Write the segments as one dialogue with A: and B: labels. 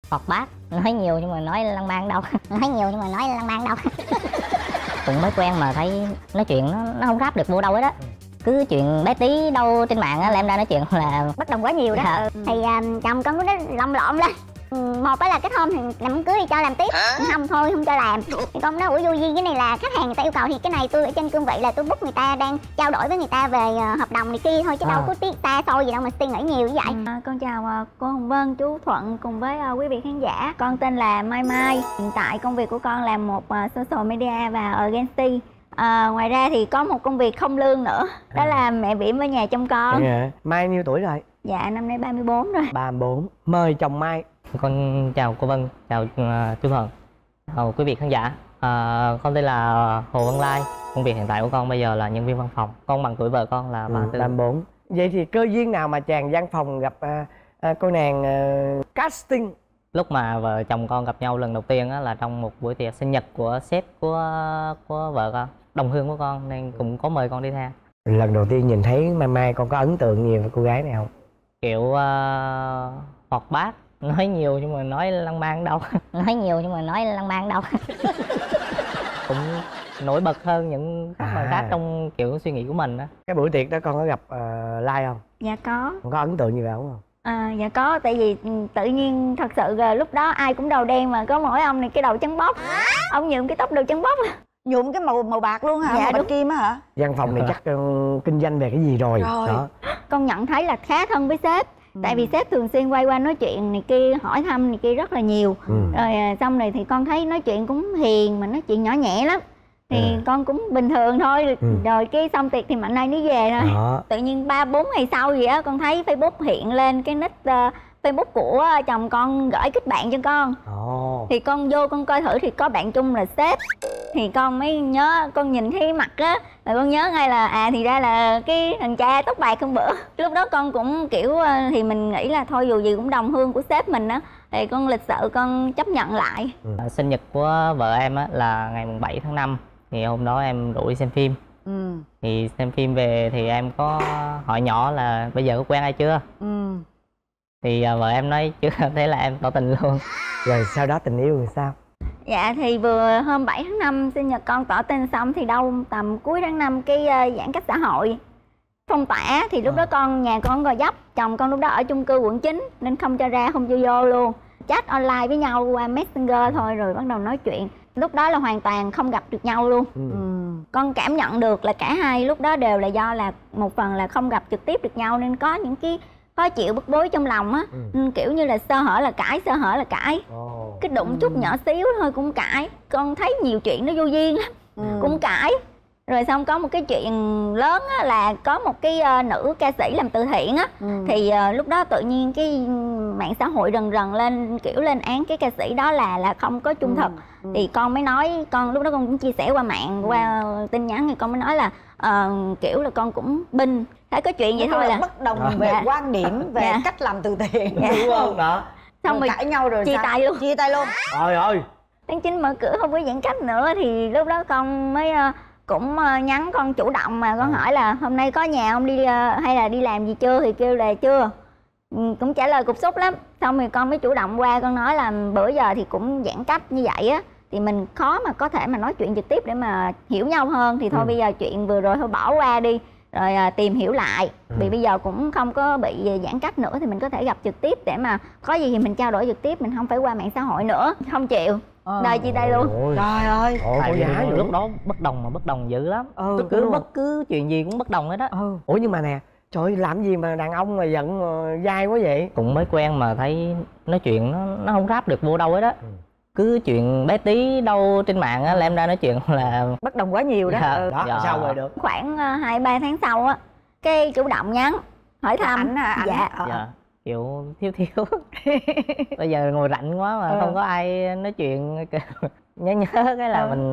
A: Hoạt bát, nói nhiều nhưng mà nói lăng man đâu. Nói nhiều nhưng mà nói lăng man đâu. Cũng mới quen mà thấy nói chuyện nó không ráp được vô đâu hết á. Cứ chuyện bé tí đâu trên mạng á là em ra nói chuyện là
B: bất đồng quá nhiều đó. Thì chồng con nó lồng lộn lên. Một là kết hôn thì làm cưới thì cho làm tiếp, không thôi không cho làm. Thì con nói ủa vô duyên, cái này là khách hàng người ta yêu cầu thì cái này tôi ở trên cương vị là tôi book người ta đang trao đổi với người ta về hợp đồng này kia thôi, chứ đâu có tiếc xa xôi gì đâu mà suy nghĩ nhiều như vậy.
C: Con chào cô Hồng Vân, chú Thuận cùng với quý vị khán giả. Con tên là Mai Mai. Hiện tại công việc của con là một social media và agency. Ngoài ra thì có một công việc không lương nữa, đó là mẹ bỉm ở nhà trông con.
D: Mai nhiêu tuổi rồi?
C: Dạ năm nay 34 rồi.
D: 34. Mời chồng Mai.
A: Con chào cô Vân, chào chú Thuận, chào quý vị khán giả. Con tên là Hồ Văn Lai. Công việc hiện tại của con bây giờ là nhân viên văn phòng. Con bằng tuổi vợ con là
D: 34. Vậy thì cơ duyên nào mà chàng văn phòng gặp cô nàng casting?
A: Lúc mà vợ chồng con gặp nhau lần đầu tiên á, là trong một buổi tiệc sinh nhật của sếp của vợ con, đồng hương của con, nên cũng có mời con đi theo.
D: Lần đầu tiên nhìn thấy Mai Mai, con có ấn tượng nhiều với cô gái này không?
A: Kiểu hoạt bát, nói nhiều nhưng mà nói lăng man đâu. Nói nhiều nhưng mà nói lăng man đâu. Cũng nổi bật hơn những khách khác trong kiểu suy nghĩ của mình đó.
D: Cái buổi tiệc đó con có gặp Lai không?
C: Dạ có.
D: Con có ấn tượng gì về ông không?
C: Dạ có, tại vì tự nhiên thật sự lúc đó ai cũng đầu đen mà có mỗi ông này cái đầu trắng bóc. Ông nhuộm cái tóc đầu trắng bóc.
B: Nhuộm cái màu bạc luôn hả?
C: Dạ,
B: màu
C: đúng.
B: bạch kim á hả?
D: Văn phòng này chắc kinh doanh về cái gì rồi? Đó.
C: Con nhận thấy là khá thân với sếp. Tại vì sếp thường xuyên quay qua nói chuyện này kia, hỏi thăm này kia rất là nhiều. Rồi xong rồi thì con thấy nói chuyện cũng hiền, mà nói chuyện nhỏ nhẹ lắm. Thì con cũng bình thường thôi. Rồi cái xong tiệc thì mạnh nay nó về thôi. Tự nhiên 3-4 ngày sau gì á, con thấy Facebook hiện lên cái nick Facebook của chồng con gửi kết bạn cho con. Thì con vô con coi thử thì có bạn chung là sếp. Thì con mới nhớ, con nhìn thấy mặt á là con nhớ ngay là thì ra là cái thằng cha tóc bạc hôm bữa. Lúc đó con cũng kiểu thì mình nghĩ là thôi dù gì cũng đồng hương của sếp mình á, thì con lịch sự con chấp nhận lại.
A: Sinh nhật của vợ em á là ngày 7 tháng 5. Thì hôm đó em rủ đi xem phim. Thì xem phim về thì em có hỏi nhỏ là bây giờ có quen ai chưa. Thì vợ em nói chưa, thế là em tỏ tình luôn.
D: Rồi sau đó tình yêu thì sao?
C: Dạ thì vừa hôm 7 tháng 5 sinh nhật con tỏ tình xong thì đâu tầm cuối tháng 5 cái giãn cách xã hội phong tỏa thì lúc đó nhà con Gò Vấp, chồng con lúc đó ở chung cư quận 9 nên không cho ra, không cho vô luôn. Chat online với nhau qua Messenger thôi, rồi bắt đầu nói chuyện. Lúc đó là hoàn toàn không gặp được nhau luôn. Con cảm nhận được là cả hai lúc đó đều là do là một phần là không gặp trực tiếp được nhau nên có những cái khó chịu bức bối trong lòng á. Kiểu như là sơ hở là cãi, sơ hở là cãi. Cái đụng chút nhỏ xíu thôi cũng cãi. Con thấy nhiều chuyện nó vô duyên lắm, cũng cãi. Rồi xong có một cái chuyện lớn á, là có một cái nữ ca sĩ làm từ thiện á. Thì lúc đó tự nhiên cái mạng xã hội rần rần lên kiểu lên án cái ca sĩ đó là không có trung thực. Thì con mới nói, con lúc đó con cũng chia sẻ qua mạng, qua tin nhắn thì con mới nói là kiểu là con cũng binh. Thấy có chuyện vậy thôi là
B: bất đồng về quan điểm về cách làm từ thiện,
D: đúng không? Đó.
C: Xong rồi
B: cãi nhau rồi
C: chia tay luôn.
B: Chia tay luôn.
D: Trời ơi.
C: Tháng 9 mở cửa không có giãn cách nữa thì lúc đó con mới cũng nhắn con chủ động mà con hỏi là hôm nay có nhà không đi hay là đi làm gì chưa, thì kêu là chưa. Cũng trả lời cục xúc lắm. Xong rồi con mới chủ động qua con nói là bữa giờ thì cũng giãn cách như vậy á thì mình khó mà có thể mà nói chuyện trực tiếp để mà hiểu nhau hơn, thì thôi bây giờ chuyện vừa rồi thôi bỏ qua đi, rồi tìm hiểu lại. Vì bây giờ cũng không có bị giãn cách nữa thì mình có thể gặp trực tiếp để mà có gì thì mình trao đổi trực tiếp, mình không phải qua mạng xã hội nữa. Không chịu, đời chia tay luôn.
B: Trời ơi.
A: Tại vì lúc đó bất đồng mà bất đồng dữ lắm. Bất cứ chuyện gì cũng bất đồng hết đó.
D: Ủa nhưng mà nè, trời ơi, làm gì mà đàn ông mà giận dai quá vậy?
A: Cũng mới quen mà thấy nói chuyện nó không ráp được vô đâu hết đó. Cứ chuyện bé tí đâu trên mạng á là em ra nói chuyện là
B: bất đồng quá nhiều đó.
D: Đó, sao rồi được?
C: Khoảng 2-3 tháng sau á, cái chủ động nhắn hỏi thăm.
B: Ảnh hả?
C: Dạ.
A: Kiểu thiếu. Bây giờ ngồi rảnh quá mà không có ai nói chuyện. nhớ cái là mình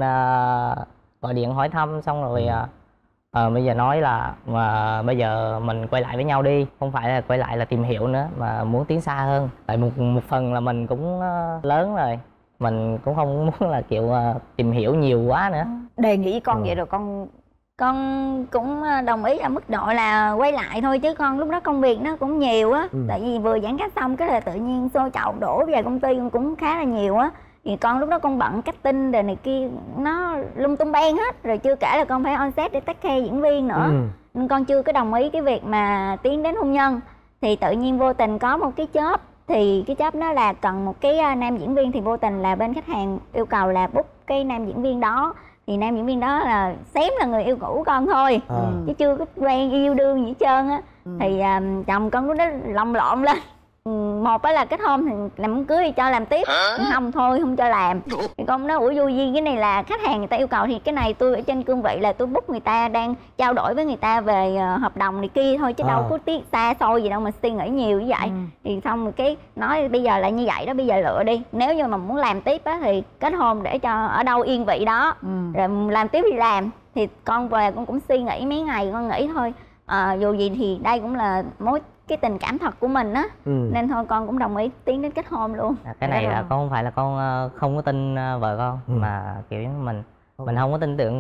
A: gọi điện hỏi thăm xong rồi bây giờ nói là mà bây giờ mình quay lại với nhau đi, không phải là quay lại là tìm hiểu nữa mà muốn tiến xa hơn. Tại một phần là mình cũng lớn rồi, mình cũng không muốn là kiểu tìm hiểu nhiều quá nữa.
B: Đề nghị con vậy rồi con
C: Con cũng đồng ý là mức độ là quay lại thôi, chứ con lúc đó công việc nó cũng nhiều á. Tại vì vừa giãn cách xong cái là tự nhiên xô chậu đổ về công ty cũng khá là nhiều á. Thì con lúc đó con bận casting rồi này kia, nó lung tung beng hết. Rồi chưa kể là con phải on set để take care diễn viên nữa. Nên con chưa có đồng ý cái việc mà tiến đến hôn nhân. Thì tự nhiên vô tình có một cái job. Thì cái job đó là cần một cái nam diễn viên. Thì vô tình là bên khách hàng yêu cầu là book cái nam diễn viên đó. Thì nam diễn viên đó là xém là người yêu cũ của con thôi, chứ chưa có quen yêu đương gì hết trơn á. Thì chồng con lúc đó lồng lộn lên. Một là kết hôn thì làm đám cưới thì cho làm tiếp, không thôi không cho làm. Thì con nói ủa vô duyên, cái này là khách hàng người ta yêu cầu, thì cái này tôi ở trên cương vị là tôi book người ta, đang trao đổi với người ta về hợp đồng này kia thôi, chứ đâu có tiếc xa xôi gì đâu mà suy nghĩ nhiều như vậy. Thì xong rồi cái nói bây giờ là như vậy đó, bây giờ lựa đi, nếu như mà muốn làm tiếp á thì kết hôn để cho ở đâu yên vị đó, rồi làm tiếp thì làm. Thì con về con cũng suy nghĩ mấy ngày, con nghĩ thôi dù gì thì đây cũng là mối cái tình cảm thật của mình á, nên thôi con cũng đồng ý tiến đến kết hôn luôn.
A: Cái này là con không phải là con không có tin vợ con, mà kiểu mình không có tin tưởng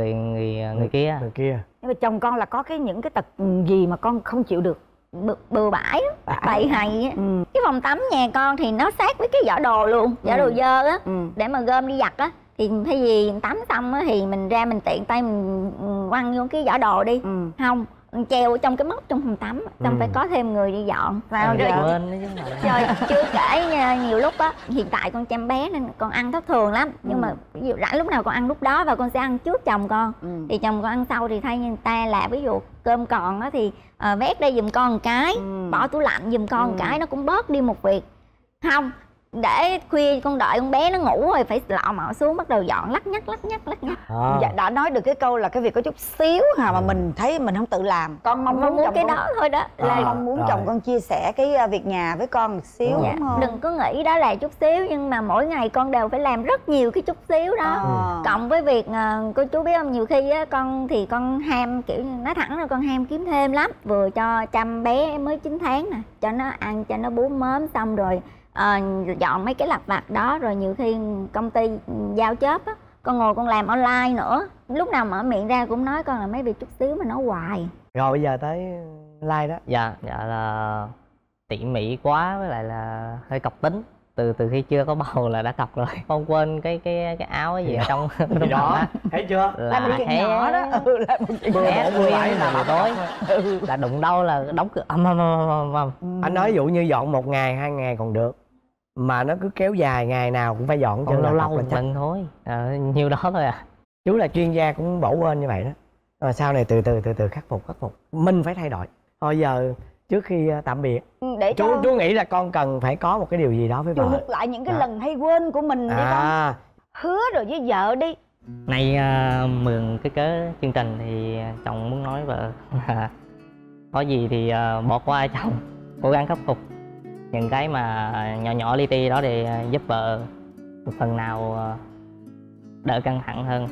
A: người kia.
E: Nhưng mà chồng con là có những cái tật gì mà con không chịu được?
C: Bừa bãi, bậy hày á. Cái phòng tắm nhà con thì nó sát với cái giỏ đồ luôn, giỏ đồ dơ á, để mà gom đi giặt á. Thì thay vì tắm xong á thì mình ra mình tiện tay mình quăng vô cái giỏ đồ đi. Không, treo trong cái móc trong phòng tắm, xong phải có thêm người đi dọn. Sao rồi rồi chưa kể nhiều lúc á, hiện tại con chăm bé nên con ăn thất thường lắm, nhưng mà ví dụ rảnh lúc nào con ăn lúc đó, và con sẽ ăn trước chồng con. Thì chồng con ăn sau thì thay người ta là ví dụ cơm còn á thì vét đây giùm con một cái, bỏ tủ lạnh giùm con một cái, nó cũng bớt đi một việc. Không, để khuya con đợi con bé nó ngủ rồi phải lọ mọ xuống bắt đầu dọn lắt nhắt.
E: Dạ, đã nói được cái câu là cái việc có chút xíu mà mình thấy mình không tự làm. Con mong muốn
C: cái đó thôi đó,
E: là mong muốn chồng con chia sẻ cái việc nhà với con một xíu, đúng không?
C: Đừng có nghĩ đó là chút xíu, nhưng mà mỗi ngày con đều phải làm rất nhiều cái chút xíu đó. Cộng với việc cô chú biết không, nhiều khi á con thì con ham, kiểu nói thẳng là con ham kiếm thêm lắm. Vừa cho chăm bé mới 9 tháng nè, cho nó ăn, cho nó bú mớm, xong rồi dọn mấy cái lặt vặt đó, rồi nhiều khi công ty giao job á, con ngồi con làm online nữa, lúc nào mở miệng ra cũng nói con là mấy việc chút xíu mà nói hoài.
D: Rồi bây giờ tới like đó.
A: Dạ là tỉ mỉ quá, với lại là hơi cọc tính. Từ khi chưa có bầu là đã cọc rồi. Con quên cái áo cái gì ở trong
D: đó, thấy chưa?
E: Là một chuyện nhỏ đó.
D: Là một chuyện nhỏ
A: tối là đụng đâu là đóng cửa âm.
D: Anh nói ví dụ như dọn 1 ngày 2 ngày còn được, mà nó cứ kéo dài ngày nào cũng phải dọn, cho
A: lâu một lần thôi, nhiêu đó thôi à.
D: Chú là chuyên gia cũng bỏ quên như vậy đó, rồi sau này từ từ khắc phục. Mình phải thay đổi. Thôi giờ trước khi tạm biệt, để chú nghĩ là con cần phải có một cái điều gì đó với vợ,
E: chuộc lại những cái lần hay quên của mình đi con. Hứa rồi với vợ đi.
A: Nay mượn cái cớ chương trình thì chồng muốn nói vợ là có gì thì bỏ qua chồng, cố gắng khắc phục những cái mà nhỏ li ti đó để giúp vợ một phần nào đỡ căng thẳng hơn.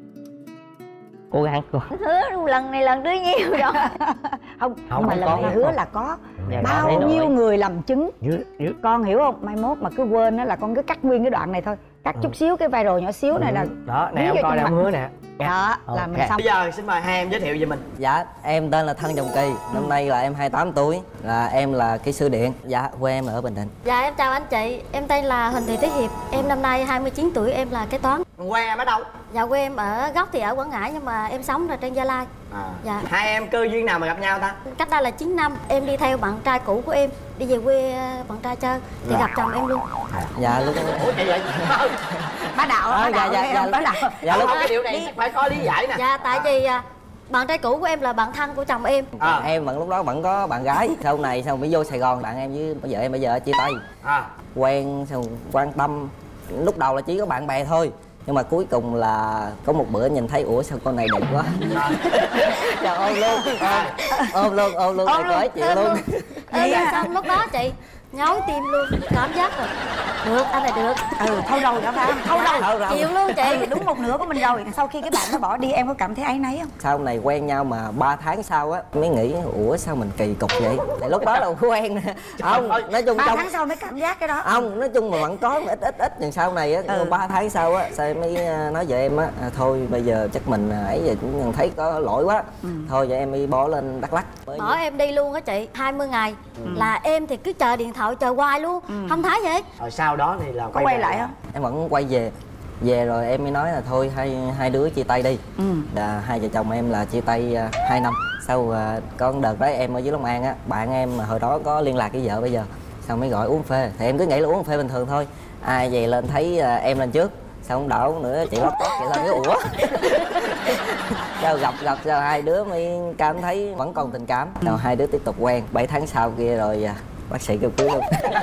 A: Cố gắng cô.
C: Hứa lần này lần thứ nhiều rồi.
E: không mà lần này hứa là có bao nhiêu người làm chứng. Con hiểu không? Mai mốt mà cứ quên đó là con cứ cắt nguyên cái đoạn này thôi, cắt chút xíu cái viral nhỏ xíu này là
D: đó nè, coi nè, hứa nè.
E: Đó là mình xong.
D: Bây giờ xin mời hai em giới thiệu về mình.
F: Dạ, em tên là Thân Trọng Kỳ, năm nay là em 28 tuổi, là em là kỹ sư điện. Dạ, quê em ở Bình Định.
G: Dạ, em chào anh chị, em tên là Huỳnh Thị Thế Hiệp, em năm nay 29 tuổi, em là kế toán.
D: Quê em ở đâu?
G: Dạ, quê em ở gốc thì ở Quảng Ngãi, nhưng mà em sống ở trên Gia Lai. Dạ.
D: Hai em cơ duyên nào mà gặp nhau ta?
G: Cách đây là 9 năm, em đi theo bạn trai cũ của em đi về quê bạn trai chơi thì gặp chồng em luôn.
F: Dạ lúc
D: Ủa vậy vậy?
E: Bá đạo, bá đạo.
F: Dạ lúc
D: cái điều này phải có lý giải nè.
G: Dạ, tại vì bạn trai cũ của em là bạn thân của chồng em.
F: Em vẫn lúc đó vẫn có bạn gái. Sau này xong mới vô Sài Gòn, bạn em với vợ em bây giờ chia tay. Quen xong quan tâm, lúc đầu là chỉ có bạn bè thôi, nhưng mà cuối cùng là có một bữa nhìn thấy ủa sao con này đẹp quá. Trời ôm luôn rồi chịu luôn.
G: Xong lúc đó chị nhói tim luôn, cảm giác rồi Được, anh này được.
E: Thâu đầu đã phải không? Thâu đầu.
G: Chịu luôn chị.
E: Đúng một nửa của mình rồi. Sau khi cái bạn nó bỏ đi em có cảm thấy áy náy không?
F: Sau này quen nhau mà 3 tháng sau á mới nghĩ ủa sao mình kỳ cục vậy. Tại lúc đó là quen nè. Không, nói chung
E: 3 tháng sau mới cảm giác cái đó.
F: Không, nói chung mà vẫn có ít nhưng sau này á 3 tháng sau á sao em mới nói với em á thôi bây giờ chắc mình ấy giờ cũng thấy có lỗi quá. Thôi vậy em đi bỏ lên Đắk Lắk.
G: Bỏ em đi luôn á chị, 20 ngày là em thì cứ chờ điện thoại chờ hoài luôn, không thấy vậy.
D: Rồi sau đó thì là
E: có quay lại không?
F: Em vẫn quay về rồi em mới nói là thôi hai đứa chia tay đi. Là hai vợ chồng em là chia tay 2 năm. Sau có đợt đó em ở dưới Long An á, bạn em mà hồi đó có liên lạc với vợ bây giờ, xong mới gọi uống phê thì em cứ nghĩ là uống phê bình thường thôi. Ai về lên thấy em lên trước, xong không đổ nữa chị lót tót vậy là cái ủa. Sao gặp sao hai đứa mới cảm thấy vẫn còn tình cảm. Rồi hai đứa tiếp tục quen 7 tháng sau kia rồi bác sĩ kêu cưới luôn.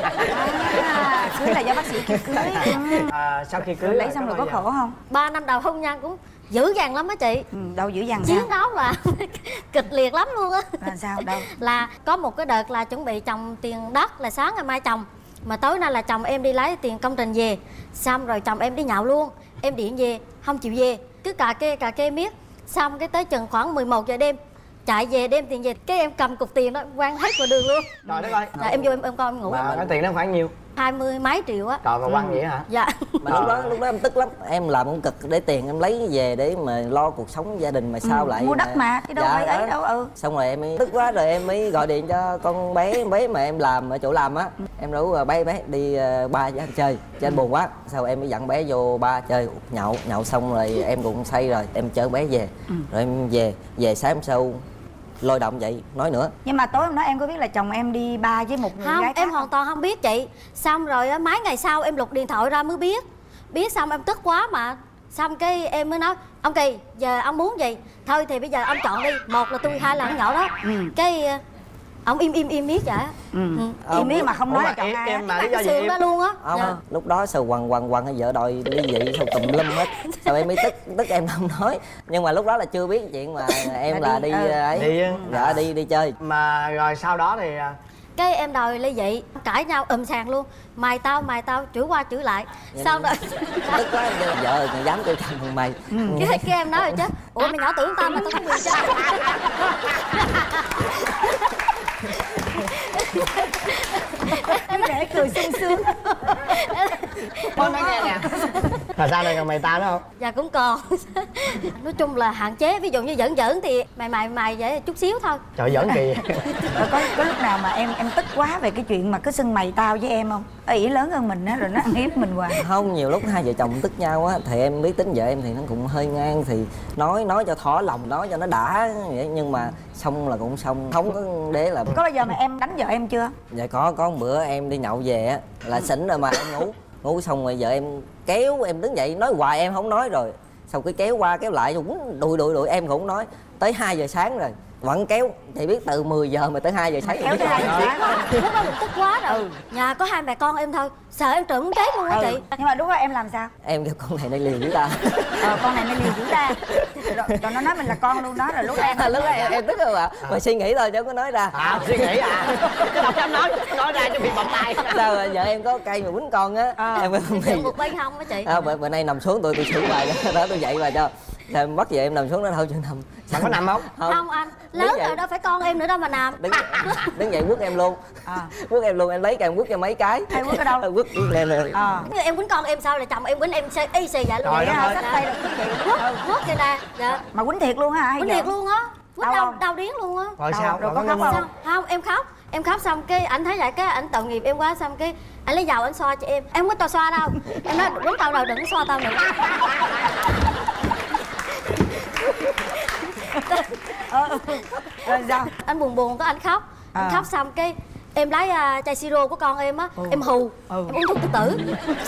E: Cưới là do bác sĩ kêu cưới.
D: Sau khi cưới
E: lấy xong rồi có khổ không?
G: 3 năm đầu hôn nhân cũng dữ dằn lắm á chị.
E: Đâu dữ dằn
G: chiến đấu là kịch liệt lắm luôn á.
E: Là sao đâu?
G: Là có một cái đợt là chuẩn bị trồng tiền đất, là sáng ngày mai trồng mà tối nay là chồng em đi lấy tiền công trình về, xong rồi chồng em đi nhậu luôn, em điện về không chịu về, cứ cà kê miết. Xong cái tới chừng khoảng 11 giờ đêm chạy về đem tiền về, cái em cầm cục tiền đó quăng hết vào đường luôn.
D: Trời đất ơi.
G: Em vô em coi em ngủ.
D: Mà cái tiền đó khoảng nhiêu?
G: 20 mấy triệu á.
D: Trời mà quăng vậy hả?
G: Dạ.
F: Mà lúc đó em tức lắm, em làm công cực để tiền em lấy về để mà lo cuộc sống gia đình mà sao lại
E: mua đất mà chứ đâu phải ấy đâu. Xong
F: rồi em mới tức quá rồi em mới gọi điện cho con bé mà em làm ở chỗ làm á. Em rủ bé đi ba với anh chơi cho anh buồn quá. Sau em mới dẫn bé vô ba chơi nhậu xong rồi em cũng say rồi em chở bé về. Rồi em về sáng hôm sau lôi động vậy nói nữa.
E: Nhưng mà tối hôm đó em có biết là chồng em đi ba với một người
G: không,
E: gái khác
G: em hoàn toàn không biết chị. Xong rồi mấy ngày sau em lục điện thoại ra mới biết xong em tức quá mà. Xong cái em mới nói ông Kỳ giờ ông muốn gì thôi thì bây giờ ông chọn đi, một là tôi, hai là con nhỏ đó. Cái ông im miết vậy.
E: Im miết mà không nói là chọn ai.
D: Em mà lý do gì
G: em đó luôn á.
F: Lúc đó sờ quằn vợ đòi ly dị sao tùm lum hết. Sau em mới tức em không nói. Nhưng mà lúc đó là chưa biết chuyện mà em là đi ấy. Dạ đi chơi.
D: Mà rồi sau đó thì
G: cái em đòi ly dị, cãi nhau sàn luôn. Mày tao chửi qua chửi lại. Xong rồi
F: tức quá em kêu vợ mày dám kêu thằng mày.
G: Cái em nói rồi chứ ủa mày nhỏ tưởng tao mà tao có quyền chơi.
E: Để cười sung sướng.
D: con nói nghe nè. Là sao này còn mày tao nữa không?
G: Dạ cũng còn. Nói chung là hạn chế, ví dụ như giỡn thì mày vậy chút xíu thôi.
D: Trời giỡn kỳ.
E: Có lúc nào mà em tức quá về cái chuyện mà cứ xưng mày tao với em không? Ý lớn hơn mình á rồi nó ăn hiếp mình hoài.
F: Không, nhiều lúc hai vợ chồng tức nhau á thì em biết tính vợ em thì nó cũng hơi ngang thì nói cho thỏa lòng, nói cho nó đã vậy, nhưng mà xong là cũng xong, không có để là.
E: Có bao giờ mà em đánh vợ em chưa?
F: Dạ có một bữa em đi nhậu về á là xỉn rồi mà em ngủ xong rồi vợ em kéo em đứng dậy nói hoài em không nói rồi xong cái kéo qua kéo lại đuổi em cũng không nói tới 2 giờ sáng rồi vẫn kéo. Chị biết từ 10 giờ mà tới 2 giờ sáng
E: kéo tới 2 giờ sáng.
G: Lúc đó mình tức quá rồi. Nhà có 2 mẹ con em thôi, sợ em trộm chết luôn á chị.
E: Nhưng mà lúc đó em làm sao?
F: Em kêu con này liều với ta.
E: Con này liều với ta. Rồi nó nói mình là con luôn đó, rồi lúc
F: đó em tức rồi ạ. Mà suy nghĩ thôi chứ không có nói ra.
D: Suy nghĩ đâu dám nói ra cho bị bầm tay.
F: Sao rồi vợ em có cây mà quýnh con á. Em
G: một bên không á chị.
F: Bữa nay nằm xuống tôi xử bài đó tôi dậy bài cho. Sao em bắt vợ em nằm xuống đó thôi chứ nằm.
D: Bạn có nằm không?
G: Không anh, lớn rồi đâu phải con em nữa đâu mà nằm.
F: Đứng dậy quất em luôn. Quất em luôn, em lấy cây em quất cho mấy cái.
E: Hay quất ở đâu?
F: Quất lên rồi.
G: Em quýnh con em sao là chồng em quýnh em y xì vậy luôn.
E: Trời ơi, sách tay là
G: quất vậy nè. Dạ.
E: Mà quýnh thiệt luôn hả?
G: Quýnh thiệt luôn á. Quýnh đau điếng luôn á.
D: Rồi sao?
E: Rồi có khóc không?
G: Không, em khóc xong cái ảnh thấy vậy cái ảnh tội nghiệp em quá, xong cái ảnh lấy dầu ảnh xoa cho em không có cho xoa đâu. Em nói đúng tao rồi, đừng có xoa tao nữa.
E: Rồi sao?
G: Anh buồn có anh khóc. Anh khóc xong cái em lấy chai siro của con em á, em hù, em uống thuốc tự tử.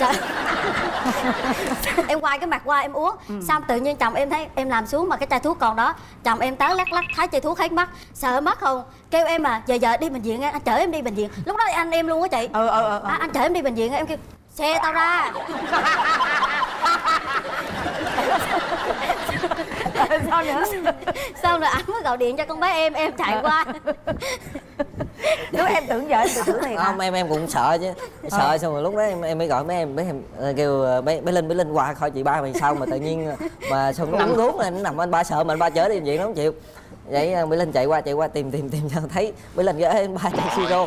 G: Em quay cái mặt qua em uống, xong tự nhiên chồng em thấy em làm xuống mà cái chai thuốc còn đó, chồng em tán lắc thấy chai thuốc hết mắt, sợ mất không, kêu em mà giờ đi bệnh viện, anh chở em đi bệnh viện. Lúc đó anh em luôn á chị. Anh chở em đi bệnh viện, em kêu xe tao ra.
E: Sao nữa?
G: Xong rồi ảnh mới gọi điện cho con bé em chạy qua.
E: Lúc em tưởng vợ em tưởng thiệt
F: không, em cũng sợ chứ. Sợ xong rồi lúc đó em mới gọi mấy em kêu bé Linh qua coi chị ba mày sao mà tự nhiên mà xong nó nằm thuốc này, nó nằm anh ba sợ mà anh ba chở đi bệnh viện nó không chịu. Vậy Mỹ Linh chạy qua tìm cho thấy Mỹ Linh kêu em ba chạy siro.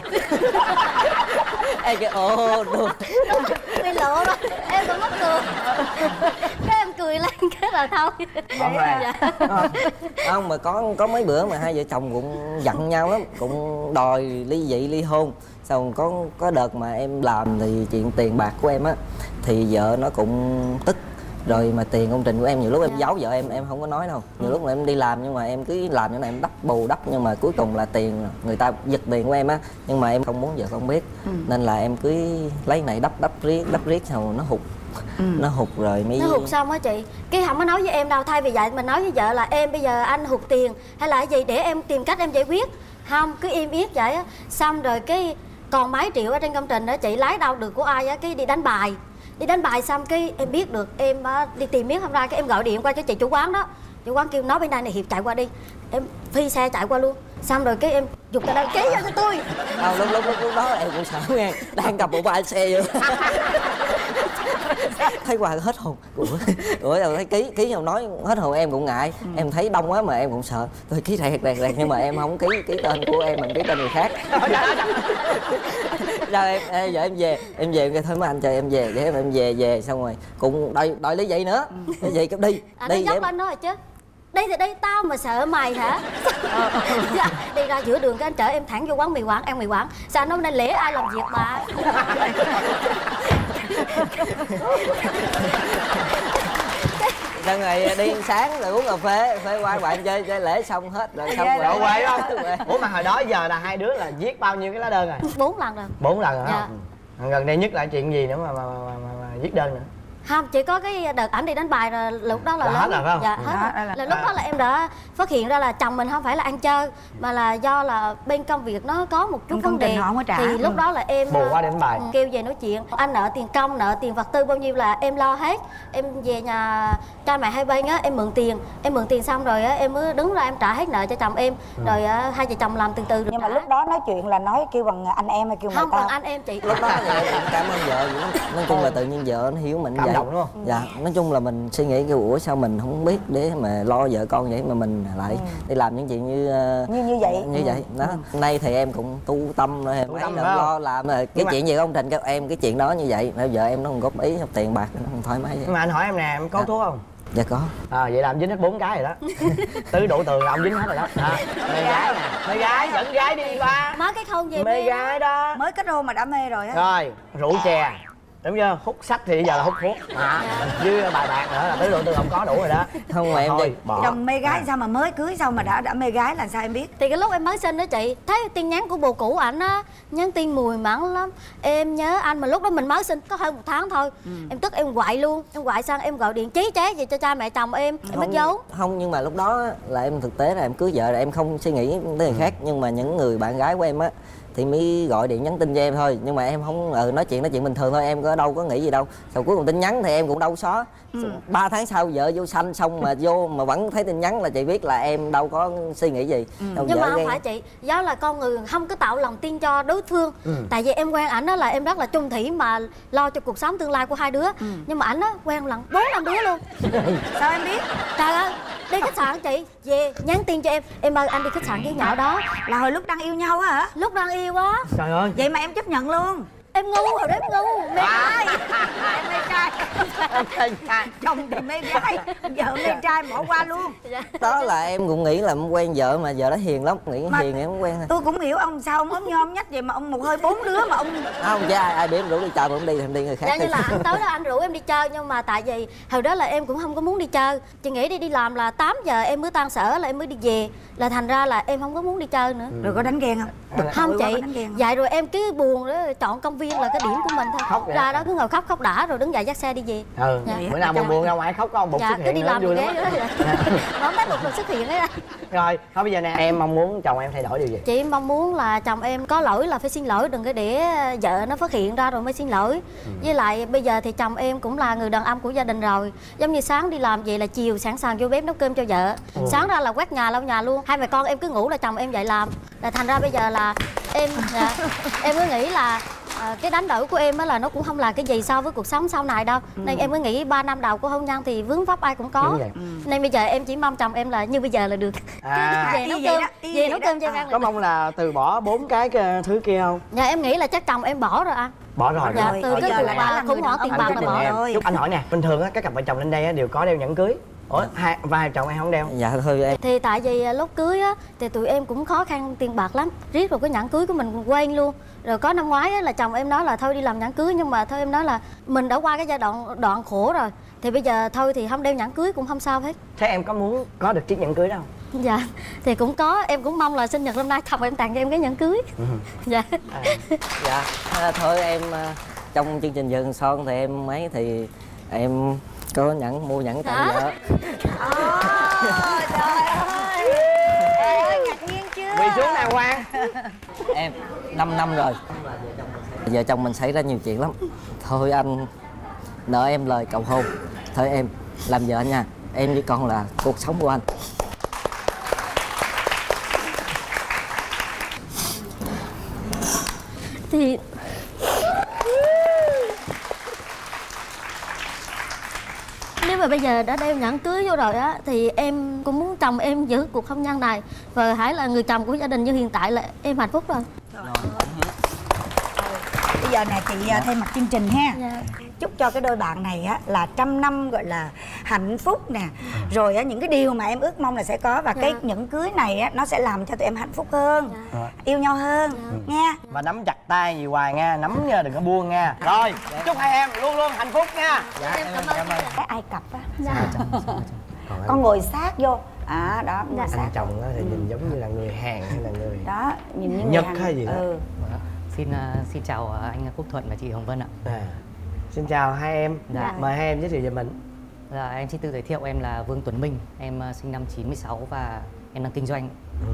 F: Em kêu ồ đùa
G: Bị lộ rồi, em cũng mắc cười. Cái em cười lên cái là thôi.
D: Không
G: Dạ.
F: Không mà có mấy bữa mà hai vợ chồng cũng giận nhau lắm, cũng đòi ly dị ly hôn. Xong có đợt mà em làm thì chuyện tiền bạc của em á thì vợ nó cũng tức. Rồi mà tiền công trình của em nhiều lúc em giấu vợ em không có nói đâu. Nhiều lúc mà em đi làm nhưng mà em cứ làm như này em bù đắp nhưng mà cuối cùng là tiền người ta giật tiền của em á, nhưng mà em không muốn vợ con biết. Nên là em cứ lấy này đắp riết xong nó hụt. Nó hụt rồi mới...
G: Nó hụt xong á chị, cái không có nói với em đâu. Thay vì vậy mình nói với vợ là em bây giờ anh hụt tiền hay là gì để em tìm cách em giải quyết. Không, cứ im yết vậy á. Xong rồi cái còn mấy triệu ở trên công trình đó chị lấy đâu được của ai á, cái đi đánh bài. Đi đánh bài xong cái em biết được, em đi tìm miếng không ra, cái em gọi điện qua cho chị chủ quán đó. Chủ quán kêu nói bên đây này Hiệp chạy qua đi. Em phi xe chạy qua luôn. Xong rồi cái em giục tờ đơn ký cho tôi.
F: Lúc đó em cũng sợ nghe, đang cầm bộ ba xe vô. Thấy qua hết hồn. Ủa rồi thấy ký nhau nói hết hồn em cũng ngại. Em thấy đông quá mà em cũng sợ. Tôi ký rẹt nhưng mà em không ký tên của em, mình ký tên người khác. Rồi giờ em về thôi mấy anh chờ em về, để em về xong rồi cũng đòi lý vậy nữa. Vậy cứ đi.
G: Nó dốc anh đó rồi chứ. Đây thì đây tao mà sợ mày hả? Đi ra giữa đường cái anh chở em thẳng vô quán mì Quảng, ăn mì Quảng. Sao nó nên lễ ai làm việc bà.
F: Xong rồi đi sáng rồi uống cà phê qua bạn chơi lễ xong hết rồi xong rồi
D: quay không? Ủa mà hồi đó giờ là hai đứa là viết bao nhiêu cái lá đơn rồi?
G: 4 lần rồi.
D: 4 lần rồi
G: dạ.
D: Không? Gần đây nhất là chuyện gì nữa mà viết đơn nữa?
G: Không, chỉ có cái đợt ảnh đi đánh bài rồi lúc đó là lớn.
D: Hết rồi phải không?
G: Dạ, hết rồi. Là lúc đó là em đã phát hiện ra là chồng mình không phải là ăn chơi mà là do là bên công việc nó có một chút vấn đề. Thì lúc đó là em
D: bù qua đánh bài.
G: Kêu về nói chuyện. Anh nợ tiền công, nợ tiền vật tư bao nhiêu là em lo hết. Em về nhà cha mẹ hai bên á, em mượn tiền xong rồi á em mới đứng ra em trả hết nợ cho chồng em. Rồi hai vợ chồng làm từ từ.
E: Nhưng mà lúc đó nói chuyện là nói kêu bằng anh em hay kêu mày tao?
G: Không, bằng anh em chị.
F: Lúc đó thì em cảm ơn vợ. Nói chung là tự nhiên vợ nó hiểu mình vậy.
D: Cảm động đúng không?
F: Dạ, nói chung là mình suy nghĩ kêu ủa sao mình không biết để mà lo vợ con vậy mà mình lại đi làm những chuyện như
E: vậy.
F: Như vậy đó. Nay thì em cũng tu tâm rồi, em ấy lo làm rồi cái chuyện gì công trình các em cái chuyện đó như vậy. Bây giờ em nó không góp ý tiền bạc nó không thoải mái vậy.
D: Nhưng mà anh hỏi em nè, em có thuốc không?
F: Dạ có.
D: Vậy là em dính hết 4 cái rồi đó. Tứ đủ tường là ông dính hết rồi đó. Mê gái nè, mê gái dẫn gái đi qua.
G: Má cái không gì
D: mê gái đó.
E: Mới kết hôn mà đã mê rồi á.
D: Rồi, rượu chè. Đúng chưa? Hút sách thì bây giờ là hút thuốc. Với bài bạc nữa là tứ độ tư không có đủ rồi đó.
F: Không mà em đi.
E: Chồng mê gái sao mà mới cưới sao mà đã mê gái là sao em biết?
G: Thì cái lúc em mới sinh đó chị, thấy tin nhắn của bồ cũ ảnh á, nhắn tin mùi mẫn lắm. Em nhớ anh mà lúc đó mình mới sinh có hơn 1 tháng thôi. Em tức em quậy luôn, em quậy sang em gọi điện chí chế gì cho cha mẹ chồng em mất giấu.
F: Không, nhưng mà lúc đó là em thực tế là em cưới vợ rồi em không suy nghĩ tới người khác, nhưng mà những người bạn gái của em á thì mới gọi điện nhắn tin cho em thôi, nhưng mà em không nói chuyện bình thường thôi, em có đâu có nghĩ gì đâu. Sau cuối cùng tin nhắn thì em cũng đâu xóa. 3 tháng sau vợ vô sanh xong mà vô mà vẫn thấy tin nhắn là chị biết là em đâu có suy nghĩ gì.
G: Nhưng mà không phải chị, do là con người không có tạo lòng tin cho đối phương. Tại vì em quen ảnh đó là em rất là chung thủy mà lo cho cuộc sống tương lai của hai đứa. Nhưng mà ảnh á quen lần 4-5 đứa luôn.
E: Sao em biết?
G: Trời ơi, đi khách sạn chị về nhắn tin cho em ơi anh đi khách sạn với nhỏ đó.
E: Là hồi lúc đang yêu nhau á hả?
G: Lúc đang yêu á.
D: Trời ơi.
E: Vậy mà em chấp nhận luôn.
G: Em ngu, hồi đó em ngu, mê trai.
E: Em mê trai. Chồng thì mê gái, vợ mê trai bỏ qua luôn.
F: Đó là em cũng nghĩ là em quen vợ mà vợ đó hiền lắm, nghĩ mà hiền em không quen thôi.
E: Tôi cũng hiểu ông sao ông ốm nhom nhách vậy mà ông một hơi 4 đứa mà ông
F: không chứ ai biết em rủ đi chơi mà không đi thì em đi người khác.
G: Dạ, như là anh tới đó anh rủ em đi chơi, nhưng mà tại vì hồi đó là em cũng không có muốn đi chơi. Chị nghĩ đi làm là 8 giờ em mới tan sở là em mới đi về, là thành ra là em không có muốn đi chơi nữa.
E: Rồi có đánh ghen không?
G: Không chị, vậy rồi em cứ buồn đó chọn công viên là cái điểm của mình thôi. Ra đó cứ ngồi khóc đã rồi đứng dậy dắt xe đi về.
D: Dạ. Bữa nào buồn ra ngoài khóc có ông Bụt xuất hiện.
G: Cứ đi làm
D: vui
G: lắm
D: lắm.
G: Không thấy Bụt xuất hiện đấy.
D: Rồi thôi bây giờ nè, em mong muốn chồng em thay đổi điều gì?
G: Chị mong muốn là chồng em có lỗi là phải xin lỗi, đừng có để vợ nó phát hiện ra rồi mới xin lỗi. Với lại bây giờ thì chồng em cũng là người đàn ông của gia đình rồi. Giống như sáng đi làm vậy là chiều sẵn sàng vô bếp nấu cơm cho vợ. Sáng ra là quét nhà lau nhà luôn. Hai mẹ con em cứ ngủ là chồng em dậy làm. Là thành ra bây giờ là em em cứ nghĩ là cái đánh đổi của em á là nó cũng không là cái gì so với cuộc sống sau này đâu. Nên em mới nghĩ 3 năm đầu của hôn nhân thì vướng vấp ai cũng có. Nên bây giờ em chỉ mong chồng em là như bây giờ là được. Về nấu cơm cho em ăn.
D: Có mong là từ bỏ 4 cái thứ kia không?
G: Dạ em nghĩ là chắc chồng em bỏ rồi anh.
D: Bỏ rồi.
G: Dạ, từ cái cuộc khủng hoảng tiền bạc là bỏ rồi.
D: Chúc anh hỏi nè, bình thường á các cặp vợ chồng lên đây đều có đeo nhẫn cưới. Ủa, vai chồng em không đeo?
F: Dạ thôi em.
G: Thì tại vì lúc cưới á thì tụi em cũng khó khăn tiền bạc lắm, riết rồi cái nhẫn cưới của mình quên luôn. Rồi có năm ngoái á, là chồng em nói là thôi đi làm nhẫn cưới, nhưng mà thôi em nói là mình đã qua cái giai đoạn khổ rồi, thì bây giờ thôi thì không đeo nhẫn cưới cũng không sao hết.
D: Thế em có muốn có được chiếc nhẫn cưới đâu?
G: Dạ thì cũng có, em cũng mong là sinh nhật năm nay chồng em tặng cho em cái nhẫn cưới. Dạ.
F: Dạ thôi em trong chương trình Vườn Son thì em mấy thì em có mua nhẫn tặng vợ.
E: Trời ơi, ngạc nhiên chưa?
D: Quỳ xuống nào Quang.
F: Em 5 năm rồi, vợ chồng mình xảy ra nhiều chuyện lắm. Thôi anh nợ em lời cầu hôn, thôi em làm vợ anh nha, em với con là cuộc sống của anh.
G: Thì nếu mà bây giờ đã đeo nhẫn cưới vô rồi á thì em cũng muốn chồng em giữ cuộc hôn nhân này và hãy là người chồng của gia đình như hiện tại là em hạnh phúc rồi.
E: Bây giờ nè chị thay mặt chương trình ha.
G: Dạ.
E: Chúc cho cái đôi bạn này á là 100 năm gọi là hạnh phúc nè. Rồi á những cái điều mà em ước mong là sẽ có, và cái nhẫn cưới này á nó sẽ làm cho tụi em hạnh phúc hơn, yêu nhau hơn nha.
D: Và nắm chặt tay gì hoài nha, nắm nha, đừng có buông nha. Rồi, chúc hai em luôn luôn hạnh phúc nha.
G: Dạ, em cảm ơn.
E: Cái Ai Cập á.
G: Dạ.
E: Con ngồi sát vô. Đó, ngồi sát.
D: Anh chồng á thì nhìn giống như là người Hàn hay là người
E: Đó, nhìn như
D: Nhật
E: người
D: hay gì đó.
H: Xin chào anh Quốc Thuận và chị Hồng Vân ạ.
D: Xin chào hai em.
H: Dạ.
D: Mời hai em giới thiệu về mình.
H: Dạ, em xin tự giới thiệu, em là Vương Tuấn Minh, em sinh năm 96 và em đang kinh doanh.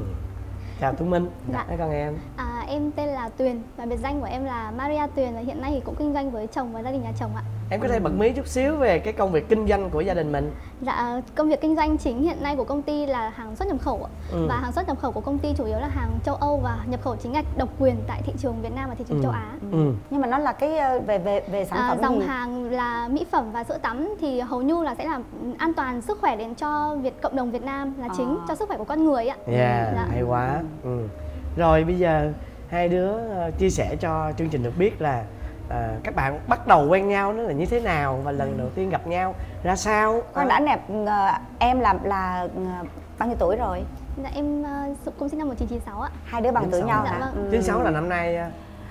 D: Chào Tuấn Minh.
I: Dạ.
D: Thế còn em?
I: Em tên là Tuyền và biệt danh của em là Maria Tuyền, và hiện nay thì cũng kinh doanh với chồng và gia đình nhà chồng ạ.
D: Em có thể bật mí chút xíu về cái công việc kinh doanh của gia đình mình.
I: Dạ, công việc kinh doanh chính hiện nay của công ty là hàng xuất nhập khẩu ạ. Và hàng xuất nhập khẩu của công ty chủ yếu là hàng châu Âu và nhập khẩu chính ngạch độc quyền tại thị trường Việt Nam và thị trường châu Á.
E: Nhưng mà nó là cái về sản phẩm
I: dòng
E: gì?
I: hàng là mỹ phẩm và sữa tắm thì hầu như là sẽ là an toàn sức khỏe đến cho cộng đồng Việt Nam là chính, cho sức khỏe của con người ạ.
D: Dạ, hay quá. Rồi bây giờ hai đứa chia sẻ cho chương trình được biết là các bạn bắt đầu quen nhau nó là như thế nào và lần đầu tiên gặp nhau ra sao?
E: Con đã nẹp em là bao nhiêu tuổi rồi?
I: Dạ em cũng sinh năm 1996 ạ.
E: Hai đứa bằng tuổi nhau hả?
D: 96 là năm nay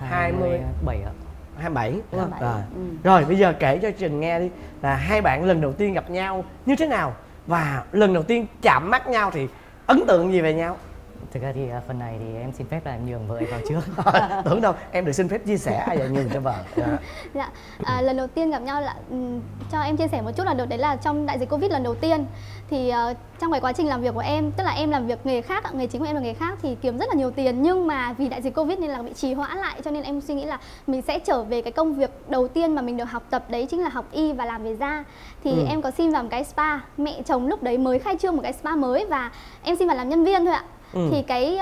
H: 27 ạ.
D: 27 đúng không? Rồi bây giờ kể cho Trình nghe đi là hai bạn lần đầu tiên gặp nhau như thế nào và lần đầu tiên chạm mắt nhau thì ấn tượng gì về nhau?
H: Thực ra thì phần này thì em xin phép là nhường vợ em vào trước.
D: Tưởng đâu em được xin phép chia sẻ ai là nhường cho vợ.
I: Dạ. Lần đầu tiên gặp nhau là cho em chia sẻ một chút là đấy là trong đại dịch Covid lần đầu tiên. Thì trong cái quá trình làm việc của em, tức là em làm việc nghề khác, nghề chính của em là nghề khác thì kiếm rất là nhiều tiền, nhưng mà vì đại dịch Covid nên là bị trì hoãn lại, cho nên em suy nghĩ là mình sẽ trở về cái công việc đầu tiên mà mình được học tập, đấy chính là học y và làm về da. Thì em có xin vào một cái spa, mẹ chồng lúc đấy mới khai trương một cái spa mới và em xin vào làm nhân viên thôi ạ. Thì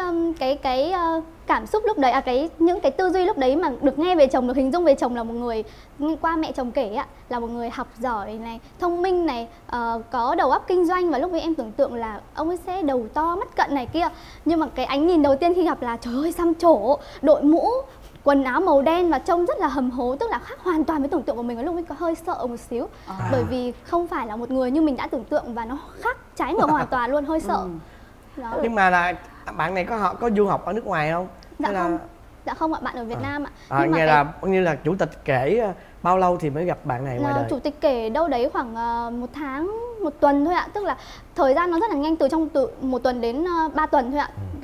I: cái cảm xúc lúc đấy, những cái tư duy lúc đấy mà được nghe về chồng, được hình dung về chồng là một người, qua mẹ chồng kể ạ, là một người học giỏi này, thông minh này, có đầu óc kinh doanh, và lúc ấy em tưởng tượng là ông ấy sẽ đầu to mắt cận này kia. Nhưng mà cái ánh nhìn đầu tiên khi gặp là trời ơi xăm trổ, đội mũ, quần áo màu đen và trông rất là hầm hố, tức là khác hoàn toàn với tưởng tượng của mình. Lúc ấy có hơi sợ một xíu, bởi vì không phải là một người như mình đã tưởng tượng và nó khác trái ngược hoàn toàn luôn, hơi sợ. Đó.
D: Nhưng mà là bạn này có du học ở nước ngoài không?
I: Dạ
D: hay
I: không.
D: Là...
I: Dạ không ạ, bạn ở Việt Nam ạ.
D: Nhưng mà như là chủ tịch kể bao lâu thì mới gặp bạn này ngoài đời?
I: Chủ tịch kể đâu đấy khoảng 1 tháng, 1 tuần thôi ạ. Tức là thời gian nó rất là nhanh, từ một tuần đến 3 tuần thôi ạ.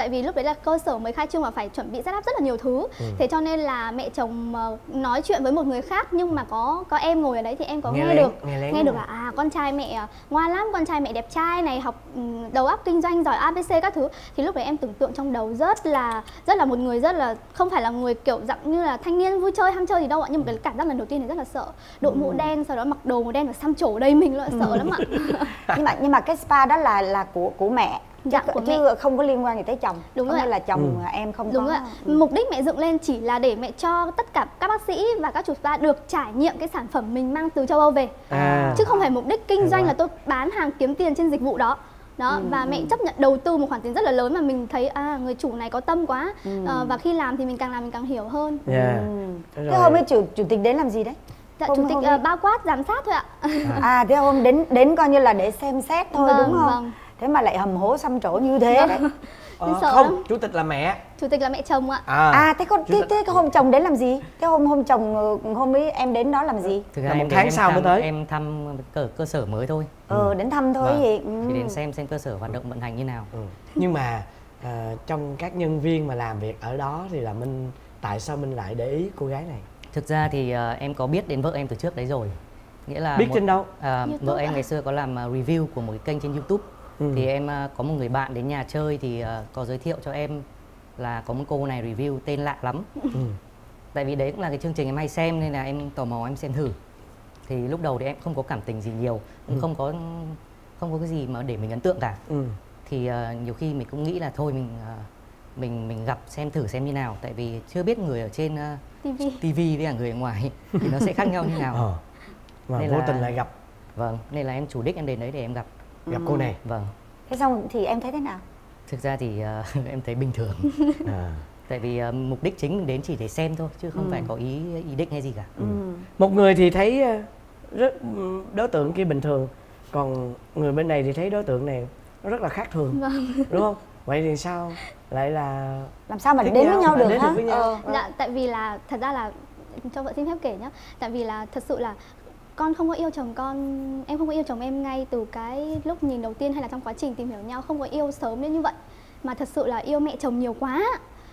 I: tại vì lúc đấy là cơ sở mới khai trương và phải chuẩn bị setup rất là nhiều thứ. Thế cho nên là mẹ chồng nói chuyện với một người khác nhưng mà có em ngồi ở đấy thì em có nghe được là con trai mẹ ngoan lắm, con trai mẹ đẹp trai này, học đầu óc kinh doanh giỏi ABC các thứ. Thì lúc đấy em tưởng tượng trong đầu rất là một người rất là không phải là người kiểu dạng như là thanh niên vui chơi ham chơi gì đâu ạ, nhưng mà cái cảm giác lần đầu tiên thì rất là sợ. Đội mũ đen, sau đó mặc đồ màu đen và xăm trổ đầy mình, sợ lắm ạ.
E: nhưng mà cái spa đó là của mẹ.
I: Dạ, của
E: chứ
I: mẹ.
E: không có liên quan gì tới chồng.
I: Đúng
E: rồi.
I: Như
E: là chồng em không
I: đúng
E: có.
I: Rồi. Mục đích mẹ dựng lên chỉ là để mẹ cho tất cả các bác sĩ và các chủ spa được trải nghiệm cái sản phẩm mình mang từ châu Âu về. Chứ không phải mục đích kinh doanh là tôi bán hàng kiếm tiền trên dịch vụ đó. Và mẹ chấp nhận đầu tư một khoản tiền rất là lớn mà mình thấy người chủ này có tâm quá. Và khi làm thì mình càng làm mình càng hiểu hơn.
E: Thế hôm ấy chủ tịch đến làm gì đấy?
I: Dạ, chủ tịch bao quát giám sát thôi ạ.
E: Thế hôm đến coi như là để xem xét thôi, đúng không?
I: Vâng.
E: Thế mà lại hầm hố xăm trổ như thế đấy.
D: Không, lắm. Chủ tịch là mẹ.
I: Chủ tịch là mẹ chồng ạ.
E: Thế cái hôm chồng đến làm gì? Cái hôm chồng hôm ấy em đến đó làm gì?
H: Thực ra
D: một tháng sau mới tới.
H: Em thăm cơ sở mới thôi.
E: Đến thăm thôi gì.
H: Thì đến xem cơ sở hoạt động vận hành như nào.
D: Nhưng mà trong các nhân viên mà làm việc ở đó thì là tại sao Minh lại để ý cô gái này?
H: Thực ra thì em có biết đến vợ em từ trước đấy rồi. Nghĩa là
D: biết trên đâu?
H: Vợ em ngày xưa có làm review của một cái kênh trên YouTube. Thì em có một người bạn đến nhà chơi thì có giới thiệu cho em là có một cô này review tên lạ lắm. Tại vì đấy cũng là cái chương trình em hay xem nên là em tò mò em xem thử. Thì lúc đầu thì em không có cảm tình gì nhiều, cũng không có cái gì mà để mình ấn tượng cả. Thì nhiều khi mình cũng nghĩ là thôi mình gặp xem thử xem như nào, tại vì chưa biết người ở trên TV với cả người ở ngoài thì nó sẽ khác nhau như nào.
D: Mà vô tình lại gặp.
H: Vâng, nên là em chủ đích em đến đấy để em gặp
D: cô này.
H: Vâng.
E: Thế xong thì em thấy thế nào?
H: Thực ra thì em thấy bình thường. Tại vì mục đích chính mình đến chỉ để xem thôi chứ không phải có ý định hay gì cả.
D: Một người thì thấy đối tượng kia bình thường, còn người bên này thì thấy đối tượng này nó rất là khác thường. Đúng không? Vậy thì sao lại là
E: làm sao mà đến với nhau được hả?
I: Dạ, tại vì là thật ra là cho vợ xin phép kể nhá. Tại vì là thật sự là con không có yêu chồng em không có yêu chồng em ngay từ cái lúc nhìn đầu tiên hay là trong quá trình tìm hiểu nhau, không có yêu sớm đến như vậy, mà thật sự là yêu mẹ chồng nhiều quá.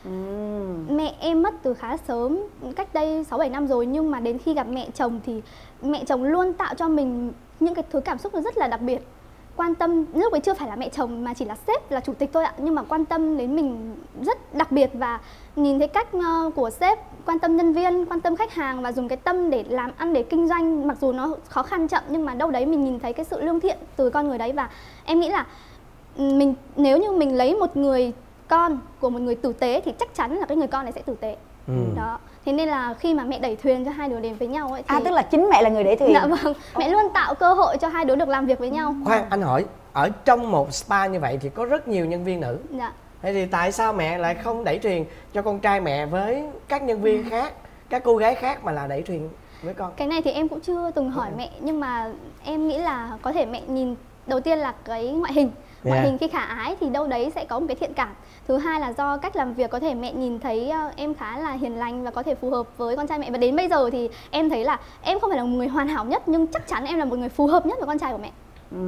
I: Mẹ em mất từ khá sớm, cách đây 6-7 năm rồi, nhưng mà đến khi gặp mẹ chồng thì mẹ chồng luôn tạo cho mình những cái thứ cảm xúc nó rất là đặc biệt. Quan tâm, lúc ấy chưa phải là mẹ chồng mà chỉ là sếp, là chủ tịch thôi ạ, nhưng mà quan tâm đến mình rất đặc biệt, và nhìn thấy cách của sếp quan tâm nhân viên, quan tâm khách hàng và dùng cái tâm để làm ăn, để kinh doanh, mặc dù nó khó khăn chậm nhưng mà đâu đấy mình nhìn thấy cái sự lương thiện từ con người đấy. Và em nghĩ là nếu như mình lấy một người con của một người tử tế thì chắc chắn là cái người con này sẽ tử tế. Đó. Thế nên là khi mà mẹ đẩy thuyền cho hai đứa đến với nhau ấy thì...
E: tức là chính mẹ là người đẩy thuyền.
I: Dạ vâng, mẹ luôn tạo cơ hội cho hai đứa được làm việc với nhau.
D: Khoan, anh hỏi, ở trong một spa như vậy thì có rất nhiều nhân viên nữ.
I: Dạ.
D: Thế thì tại sao mẹ lại không đẩy thuyền cho con trai mẹ với các nhân viên khác, các cô gái khác, mà là đẩy thuyền với con?
I: Cái này thì em cũng chưa từng hỏi mẹ, nhưng mà em nghĩ là có thể mẹ nhìn đầu tiên là cái ngoại hình. Ngoại hình khi khả ái thì đâu đấy sẽ có một cái thiện cảm. Thứ hai là do cách làm việc, có thể mẹ nhìn thấy em khá là hiền lành và có thể phù hợp với con trai mẹ. Và đến bây giờ thì em thấy là em không phải là một người hoàn hảo nhất, nhưng chắc chắn em là một người phù hợp nhất với con trai của mẹ.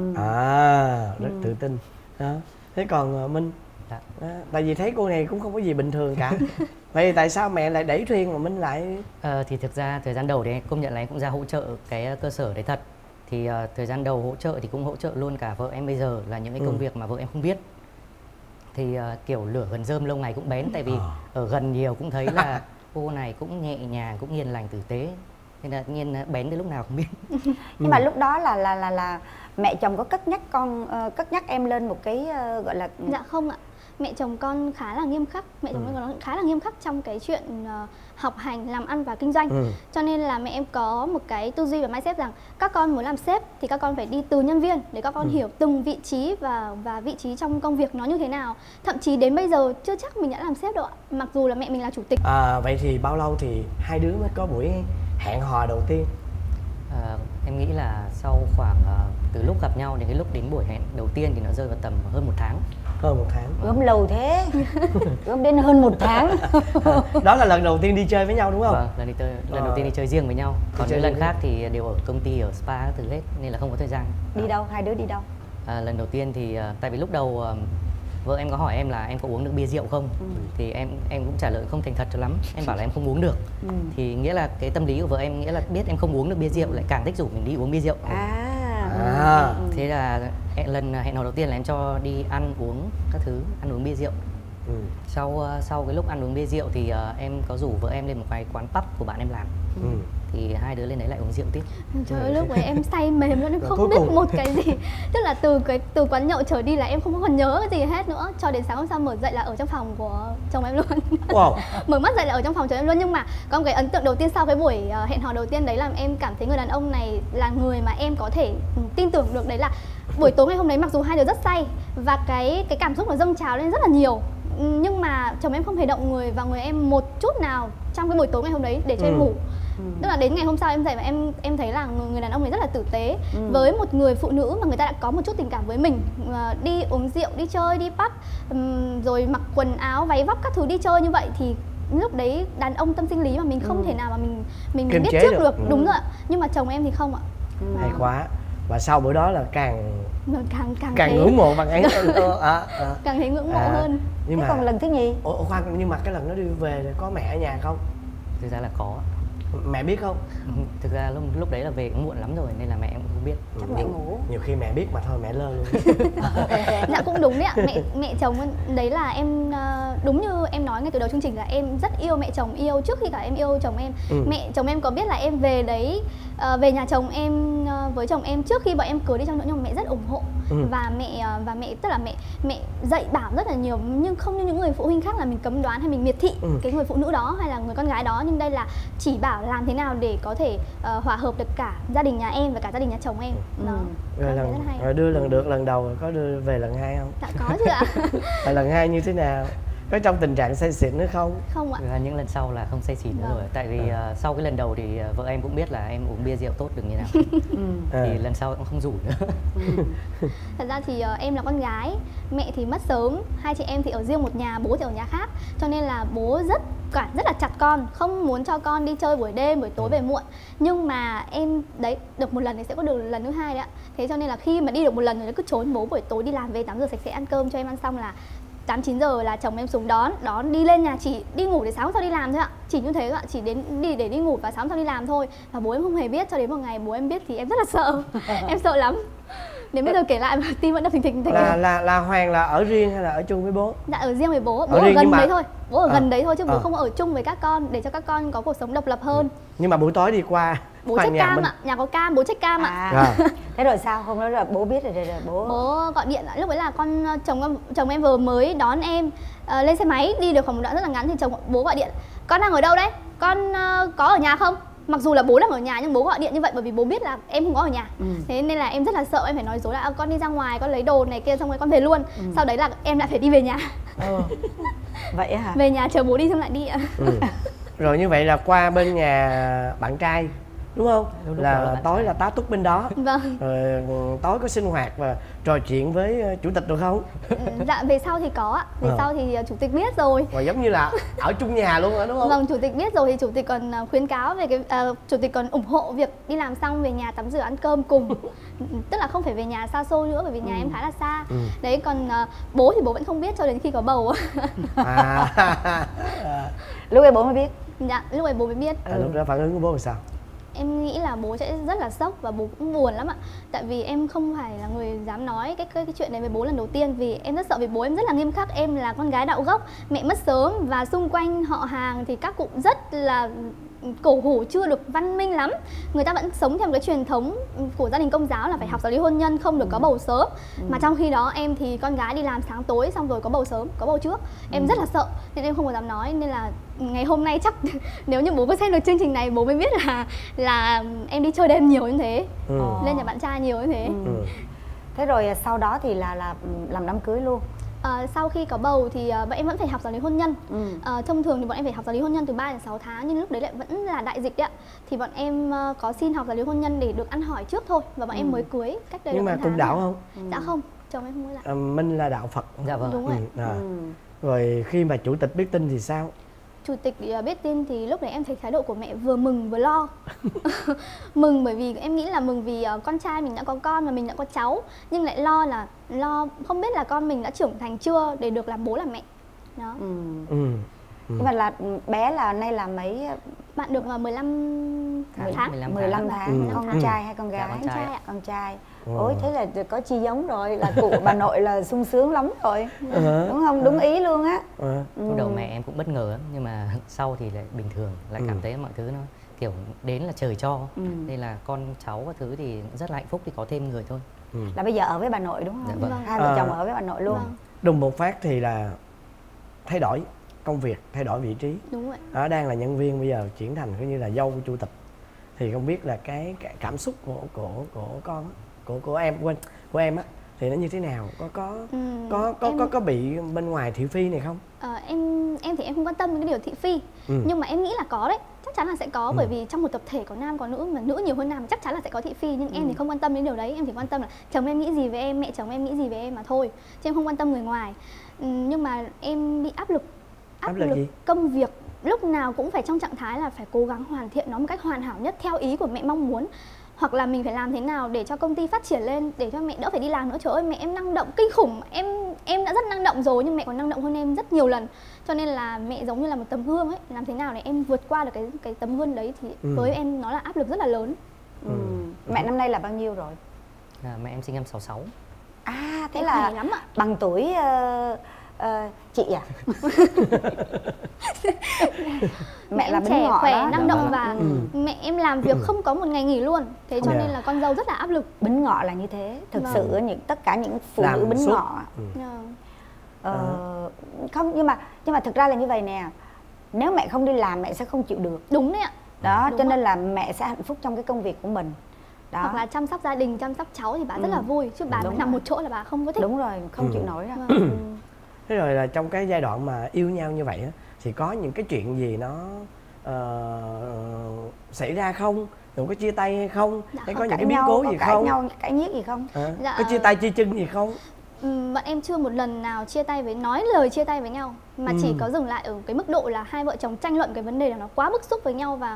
D: Rất tự tin đó. Thế còn Minh? Tại vì thấy cô này cũng không có gì bình thường cả. Vậy tại sao mẹ lại đẩy thuyền mà Minh lại...
H: Thì thực ra thời gian đầu thì công nhận là em cũng ra hỗ trợ cái cơ sở đấy thật. Thì thời gian đầu hỗ trợ thì cũng hỗ trợ luôn cả vợ em bây giờ, là những cái công việc mà vợ em không biết. Thì kiểu lửa gần rơm lâu ngày cũng bén, tại vì ở gần nhiều cũng thấy là cô này cũng nhẹ nhàng, cũng hiền lành tử tế, nên là nhiên bén đến lúc nào không biết.
E: Nhưng mà lúc đó là mẹ chồng có cất nhắc em lên một cái gọi là...
I: Dạ không ạ. Mẹ chồng con khá là nghiêm khắc, mẹ chồng con khá là nghiêm khắc trong cái chuyện học hành, làm ăn và kinh doanh. Cho nên là mẹ em có một cái tư duy và mindset rằng các con muốn làm sếp thì các con phải đi từ nhân viên để các con hiểu từng vị trí và vị trí trong công việc nó như thế nào. Thậm chí đến bây giờ chưa chắc mình đã làm sếp đâu ạ, mặc dù là mẹ mình là chủ tịch.
D: Vậy thì bao lâu thì hai đứa mới có buổi hẹn hò đầu tiên?
H: Em nghĩ là sau khoảng từ lúc gặp nhau đến cái lúc đến buổi hẹn đầu tiên thì nó rơi vào tầm hơn 1 tháng.
D: Hơn 1 tháng.
E: Gớm lâu thế. Gớm đến hơn 1 tháng.
D: Đó là lần đầu tiên đi chơi với nhau đúng không?
H: Vâng, lần đầu tiên đi chơi riêng với nhau. Còn những lần khác thì đều ở công ty, ở spa các thứ hết, nên là không có thời gian.
E: Đi đâu? Hai đứa đi đâu?
H: Lần đầu tiên thì tại vì lúc đầu vợ em có hỏi em là em có uống được bia rượu không, thì em cũng trả lời không thành thật cho lắm, em bảo là em không uống được. Thì nghĩa là cái tâm lý của vợ em nghĩa là biết em không uống được bia rượu lại càng thích rủ mình đi uống bia rượu. Thế là lần hẹn hò đầu tiên là em cho đi ăn uống các thứ, ăn uống bia rượu. Sau cái lúc ăn uống bia rượu thì em có rủ vợ em lên một cái quán pub của bạn em làm. Thì hai đứa lên đấy lại uống rượu tiếp.
I: Trời ơi, lúc ấy em say mềm luôn, em không biết một cái gì. Tức là từ quán nhậu trở đi là em không còn nhớ cái gì hết nữa. Cho đến sáng hôm sau mở dậy là ở trong phòng của chồng em luôn. Mở mắt dậy là ở trong phòng chồng em luôn. Nhưng mà có một cái ấn tượng đầu tiên sau cái buổi hẹn hò đầu tiên đấy là em cảm thấy người đàn ông này là người mà em có thể tin tưởng được. Đấy là buổi tối ngày hôm đấy mặc dù hai đứa rất say và cái cảm xúc nó dâng trào lên rất là nhiều, nhưng mà chồng em không hề động người vào người em một chút nào trong cái buổi tối ngày hôm đấy để cho em ngủ. Tức là đến ngày hôm sau em dậy và em thấy là người đàn ông này rất là tử tế với một người phụ nữ mà người ta đã có một chút tình cảm với mình, đi uống rượu, đi chơi, đi pub, rồi mặc quần áo váy vóc các thứ đi chơi như vậy, thì lúc đấy đàn ông tâm sinh lý mà mình không thể nào mà mình biết trước được. Đúng rồi ạ. Nhưng mà chồng em thì không ạ.
D: Hay quá. Và sau bữa đó là càng
I: ngưỡng
D: mộ bạn ấy.
I: Càng thấy ngưỡng mộ hơn.
E: Nhưng mà còn lần thứ nhì?
D: Khoan, nhưng mà cái lần đó đi về có mẹ ở nhà không?
H: Thực ra là có.
D: Mẹ biết không?
H: Thực ra lúc đấy là về cũng muộn lắm rồi nên là mẹ em cũng không biết.
E: Chắc mẹ ngủ.
D: Nhiều khi mẹ biết mà thôi mẹ lơ luôn.
I: Dạ cũng đúng đấy ạ. Mẹ chồng đấy là em, đúng như em nói ngay từ đầu chương trình là em rất yêu mẹ chồng, yêu trước khi cả em yêu chồng em. Mẹ chồng em có biết là em về đấy, về nhà chồng em với chồng em trước khi bọn em cưới đi chăng nữa, nhưng mà mẹ rất ủng hộ. Và mẹ tức là mẹ dạy bảo rất là nhiều, nhưng không như những người phụ huynh khác là mình cấm đoán hay mình miệt thị cái người phụ nữ đó hay là người con gái đó. Nhưng đây là chỉ bảo làm thế nào để có thể hòa hợp được cả gia đình nhà em và cả gia đình nhà chồng em.
D: Rồi đưa lần đầu có đưa về lần hai không?
I: Dạ có chứ ạ.
D: Lần hai như thế nào? Có trong tình trạng say xỉn nữa không?
I: Không ạ.
H: Những lần sau là không say xỉn nữa rồi. Tại vì sau cái lần đầu thì vợ em cũng biết là em uống bia rượu tốt được như nào. Thì lần sau cũng không rủ nữa.
I: Thật ra thì em là con gái, mẹ thì mất sớm, hai chị em thì ở riêng một nhà, bố thì ở nhà khác. Cho nên là bố rất là chặt con, không muốn cho con đi chơi buổi đêm, buổi tối về muộn. Nhưng mà em đấy, được một lần thì sẽ có được lần thứ hai đấy ạ. Thế cho nên là khi mà đi được một lần rồi nó cứ trốn bố, buổi tối đi làm về 8 giờ sạch sẽ ăn cơm cho em ăn xong là 8-9 giờ là chồng em xuống đón đi lên nhà, chỉ đi ngủ để sáng hôm sau đi làm thôi ạ. Chỉ như thế ạ, chỉ để đi ngủ và sáng hôm sau đi làm thôi. Và bố em không hề biết, cho đến một ngày bố em biết thì em rất là sợ. Em sợ lắm. Đến bây giờ kể lại mà tim vẫn đập thình thình.
D: Là Hoàng là ở riêng hay là ở chung với bố?
I: Dạ ở riêng với bố. Bố ở gần đấy thôi. Bố ở gần đấy thôi chứ bố không ở chung với các con để cho các con có cuộc sống độc lập hơn.
D: Nhưng mà buổi tối đi qua
I: bố check cam ạ, nhà có cam, bố check cam ạ.
E: Thế rồi sao? Hôm đó là bố biết rồi
I: bố gọi điện. Lúc ấy là chồng em vừa mới đón em lên xe máy đi được khoảng một đoạn rất là ngắn thì bố gọi điện: con đang ở đâu đấy? Con có ở nhà không? Mặc dù là bố đang ở nhà nhưng bố gọi điện như vậy bởi vì bố biết là em không có ở nhà. Thế nên là em rất là sợ, em phải nói dối là con đi ra ngoài, con lấy đồ này kia xong rồi con về luôn. Sau đấy là em lại phải đi về nhà.
E: Vậy hả?
I: Về nhà chờ bố đi xong lại đi ạ.
D: Rồi như vậy là qua bên nhà bạn trai đúng không? Là tối là tá túc bên đó.
I: Vâng.
D: Rồi tối có sinh hoạt và trò chuyện với chủ tịch được không?
I: Dạ về sau thì có ạ. Về sau thì chủ tịch biết rồi.
D: Và giống như là ở chung nhà luôn rồi đúng không?
I: Vâng, chủ tịch biết rồi thì chủ tịch còn khuyến cáo về chủ tịch còn ủng hộ việc đi làm xong về nhà tắm rửa ăn cơm cùng. Tức là không phải về nhà xa xôi nữa bởi vì nhà em khá là xa. Đấy còn bố thì bố vẫn không biết cho đến khi có bầu.
E: Lúc ấy bố mới biết.
I: Dạ, lúc ấy bố mới biết.
D: Lúc đó phản ứng của bố là sao?
I: Em nghĩ là bố sẽ rất là sốc và bố cũng buồn lắm ạ. Tại vì em không phải là người dám nói cái chuyện này với bố lần đầu tiên. Vì em rất sợ, vì bố em rất là nghiêm khắc. Em là con gái đạo gốc, mẹ mất sớm và xung quanh họ hàng thì các cụ rất là cổ hủ, chưa được văn minh lắm. Người ta vẫn sống theo cái truyền thống của gia đình Công giáo là phải học giáo lý hôn nhân, không được có bầu sớm. Mà trong khi đó em thì con gái đi làm sáng tối xong rồi có bầu sớm, có bầu trước. Em rất là sợ nên em không có dám nói. Nên là ngày hôm nay chắc nếu như bố có xem được chương trình này bố mới biết là em đi chơi đêm nhiều như thế, lên nhà bạn trai nhiều như thế.
E: Thế rồi sau đó thì là làm đám cưới luôn.
I: Sau khi có bầu thì bọn em vẫn phải học giáo lý hôn nhân. Thông thường thì bọn em phải học giáo lý hôn nhân từ 3 đến 6 tháng, nhưng lúc đấy lại vẫn là đại dịch đấy ạ. Thì bọn em có xin học giáo lý hôn nhân để được ăn hỏi trước thôi. Và bọn em mới cưới cách đây.
D: Nhưng mà cùng đạo không?
I: Dạ không, chồng em không có đạo.
D: Minh là đạo Phật.
H: Dạ vâng.
I: Đúng rồi.
D: Rồi khi mà chủ tịch biết tin thì sao?
I: chủ tịch biết tin thì lúc đấy em thấy thái độ của mẹ vừa mừng vừa lo. Mừng bởi vì em nghĩ là mừng vì con trai mình đã có con và mình đã có cháu, nhưng lại lo là không biết là con mình đã trưởng thành chưa để được làm bố làm mẹ. Đó.
E: Nhưng mà là bé là nay là mấy
I: bạn được 15 tháng.
E: 15 tháng. Con trai hay con gái? Con trai. Ôi thế là có chi giống rồi, là cụ bà nội là sung sướng lắm rồi. Đúng không? Đúng ý luôn á.
H: Lúc đầu mẹ em cũng bất ngờ nhưng mà sau thì lại bình thường, lại cảm thấy mọi thứ nó kiểu đến là trời cho. Đây là con cháu các thứ thì rất là hạnh phúc thì có thêm người thôi.
E: Là bây giờ ở với bà nội đúng không?
H: Dạ, vâng.
E: Hai vợ chồng ở với bà nội luôn.
D: Đùng một phát thì là thay đổi công việc, thay đổi vị trí.
I: Đúng rồi.
D: Đang là nhân viên, bây giờ chuyển thành coi như là dâu của chủ tịch. Thì không biết là cái cảm xúc của con, của em, của em á thì nó như thế nào? Có bị bên ngoài thị phi này không?
I: Em thì em không quan tâm đến cái điều thị phi, nhưng mà em nghĩ là có đấy, chắc chắn là sẽ có, bởi vì trong một tập thể có nam có nữ, mà nữ nhiều hơn nam chắc chắn là sẽ có thị phi, nhưng em thì không quan tâm đến điều đấy. Em chỉ quan tâm là chồng em nghĩ gì về em, mẹ chồng em nghĩ gì về em mà thôi, chứ em không quan tâm người ngoài. Nhưng mà em bị áp lực
D: gì?
I: Công việc lúc nào cũng phải trong trạng thái là phải cố gắng hoàn thiện nó một cách hoàn hảo nhất theo ý của mẹ mong muốn, hoặc là mình phải làm thế nào để cho công ty phát triển lên, để cho mẹ đỡ phải đi làm nữa. Trời ơi, mẹ em năng động kinh khủng, em đã rất năng động rồi nhưng mẹ còn năng động hơn em rất nhiều lần, cho nên là mẹ giống như là một tấm gương ấy, làm thế nào để em vượt qua được cái tấm gương đấy thì với em nó là áp lực rất là lớn.
E: Mẹ năm nay là bao nhiêu rồi?
H: Mẹ em sinh năm 66.
E: Thế
I: em
E: là
I: lắm ạ.
E: bằng tuổi chị à? Mẹ là
I: trẻ khỏe,
E: đó.
I: năng động và mẹ em làm việc không có một ngày nghỉ luôn, thế cho nên là con dâu rất là áp lực.
E: Bính ngọ là như thế, thực sự tất cả những phụ nữ bính ngọ không, nhưng mà thực ra là như vậy nè, nếu mẹ không đi làm mẹ sẽ không chịu được.
I: Đúng đấy ạ.
E: Đó,
I: đúng
E: cho nên
I: ạ.
E: là mẹ sẽ hạnh phúc trong cái công việc của mình. Đó.
I: Hoặc là chăm sóc gia đình, chăm sóc cháu thì bà rất là vui, chứ bà nằm một chỗ là bà không có thích.
E: Đúng rồi, không chịu nổi đâu.
D: Thế rồi là trong cái giai đoạn mà yêu nhau như vậy á, thì có những cái chuyện gì nó xảy ra không? Rồi có chia tay hay không? Hay có những cái biến cố gì không?
E: Cãi nhiếc gì không?
D: Có chia tay chia chân gì không?
I: Bọn em chưa một lần nào chia tay nói lời chia tay với nhau, mà chỉ có dừng lại ở cái mức độ là hai vợ chồng tranh luận cái vấn đề là nó quá bức xúc với nhau và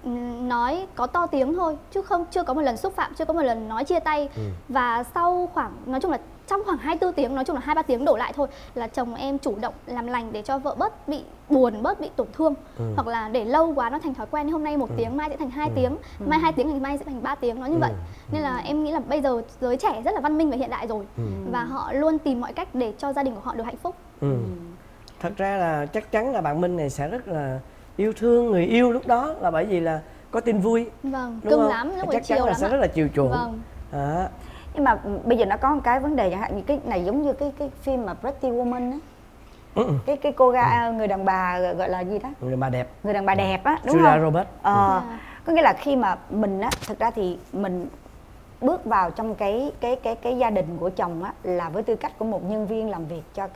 I: nói có to tiếng thôi, chứ chưa có một lần xúc phạm, chưa có một lần nói chia tay. Và sau nói chung là trong khoảng 24 tiếng, nói chung là 2-3 tiếng đổ lại thôi, là chồng em chủ động làm lành để cho vợ bớt bị buồn, bớt bị tổn thương. Hoặc là để lâu quá nó thành thói quen, hôm nay 1 tiếng, mai sẽ thành 2 tiếng, mai 2 tiếng thì mai sẽ thành 3 tiếng, nó như vậy. Nên là em nghĩ là bây giờ giới trẻ rất là văn minh và hiện đại rồi, và họ luôn tìm mọi cách để cho gia đình của họ được hạnh phúc.
D: Thật ra là chắc chắn là bạn Minh này sẽ rất là yêu thương người yêu lúc đó, là bởi vì là có tin vui.
I: Vâng,
D: đúng
I: cưng
D: không?
I: lắm, lúc
D: chắc chắn là sẽ rất là chiều chuộng.
I: Vâng.
E: Nhưng mà bây giờ nó có một cái vấn đề chẳng hạn như cái này, giống như cái phim mà Pretty Woman á. Cái cô gái người đàn bà gọi là gì đó? Người đàn bà đẹp á, đúng không?
D: Robert.
E: Có nghĩa là khi mà mình á, thực ra thì mình bước vào trong cái gia đình của chồng á, là với tư cách của một nhân viên làm việc cho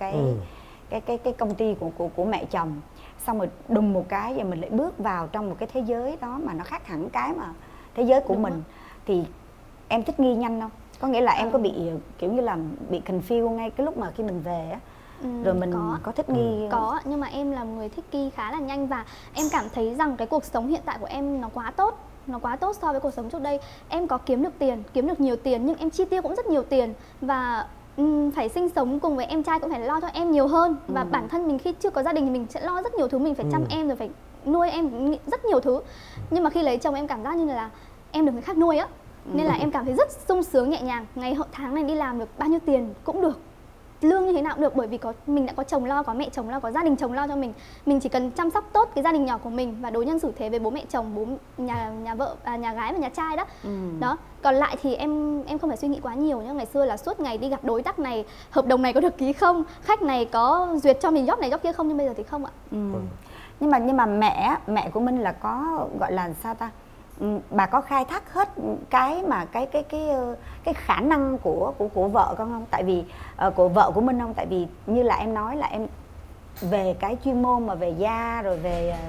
E: cái công ty của mẹ chồng. Xong rồi đùng một cái và mình lại bước vào trong một cái thế giới đó mà nó khác hẳn cái mà thế giới của mình. Thì em thích nghi nhanh không? Có nghĩa là em có bị kiểu như là bị confuse ngay cái lúc mà khi mình về á, rồi mình có thích nghi không?
I: Có, nhưng mà em là người thích nghi khá là nhanh, và em cảm thấy rằng cái cuộc sống hiện tại của em nó quá tốt so với cuộc sống trước đây. Em có kiếm được nhiều tiền, nhưng em chi tiêu cũng rất nhiều tiền, và phải sinh sống cùng với em trai cũng phải lo cho em nhiều hơn. Và bản thân mình khi chưa có gia đình thì mình sẽ lo rất nhiều thứ, mình phải chăm em rồi phải nuôi em rất nhiều thứ. Nhưng mà khi lấy chồng em cảm giác như là em được người khác nuôi á, nên là em cảm thấy rất sung sướng, nhẹ nhàng. Ngày tháng này đi làm được bao nhiêu tiền cũng được, lương như thế nào cũng được, bởi vì mình đã có chồng lo, có mẹ chồng lo, có gia đình chồng lo cho mình. Mình chỉ cần chăm sóc tốt cái gia đình nhỏ của mình và đối nhân xử thế với bố mẹ chồng, nhà vợ, nhà gái và nhà trai đó. Đó. Còn lại thì em không phải suy nghĩ quá nhiều nhá. Ngày xưa là suốt ngày đi gặp đối tác này, hợp đồng này có được ký không, khách này có duyệt cho mình job này job kia không, nhưng bây giờ thì không ạ.
E: Nhưng mà mẹ của Minh là có gọi là sao ta? Bà có khai thác hết cái mà cái khả năng của vợ con không? Tại vì của vợ của Minh không? Tại vì như là em nói là em về cái chuyên môn mà về da rồi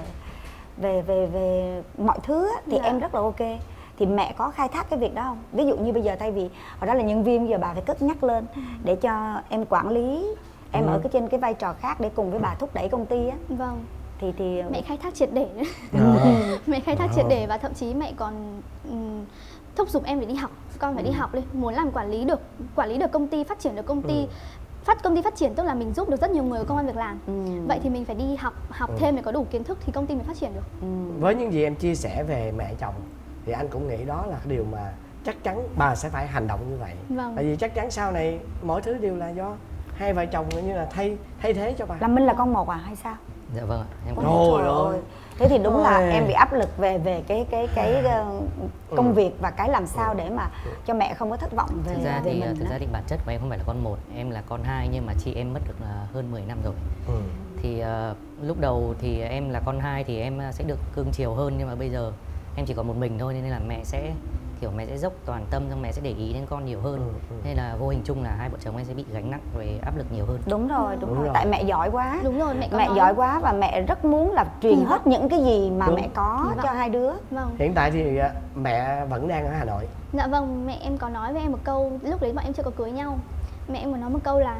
E: về mọi thứ á, thì em rất là ok. Thì mẹ có khai thác cái việc đó không? Ví dụ như bây giờ thay vì hồi đó là nhân viên, giờ bà phải cất nhắc lên để cho em quản lý, em ở trên cái vai trò khác để cùng với bà thúc đẩy công ty á.
I: Vâng.
E: thì
I: mẹ khai thác triệt để. Mẹ khai thác triệt để và thậm chí mẹ còn thúc giục em để đi học. Con phải đi học đi, muốn làm quản lý được công ty, phát triển được công ty. Công ty phát triển tức là mình giúp được rất nhiều người có công ăn việc làm. Vậy thì mình phải đi học thêm để có đủ kiến thức thì công ty mới phát triển được.
D: Với những gì em chia sẻ về mẹ chồng thì anh cũng nghĩ đó là cái điều mà chắc chắn bà sẽ phải hành động như vậy. Tại vì chắc chắn sau này mọi thứ đều là do hai vợ chồng như là thay thế cho bà.
E: Là Minh là con một hay sao?
H: Dạ vâng ạ, em có.
D: Trời ơi.
E: Thế thì đúng là em bị áp lực về cái công việc và cái làm sao để mà cho mẹ không có thất vọng về
H: Thực ra
E: mình.
H: thì bản chất của em không phải là con một, em là con hai, nhưng mà chị em mất được hơn 10 năm rồi. Thì lúc đầu thì em là con hai thì em sẽ được cưng chiều hơn, nhưng mà bây giờ em chỉ còn một mình thôi, nên là mẹ sẽ dốc toàn tâm, xong mẹ sẽ để ý đến con nhiều hơn. Nên là vô hình chung là hai vợ chồng em sẽ bị gánh nặng về áp lực nhiều hơn.
E: Đúng rồi. Tại mẹ giỏi quá.
I: Đúng rồi,
E: mẹ giỏi quá và mẹ rất muốn là truyền hết những cái gì mà mẹ có cho hai đứa.
D: Hiện tại thì mẹ vẫn đang ở Hà Nội.
I: Dạ vâng, mẹ em có nói với em một câu, lúc đấy bọn em chưa có cưới nhau. Mẹ em có nói một câu là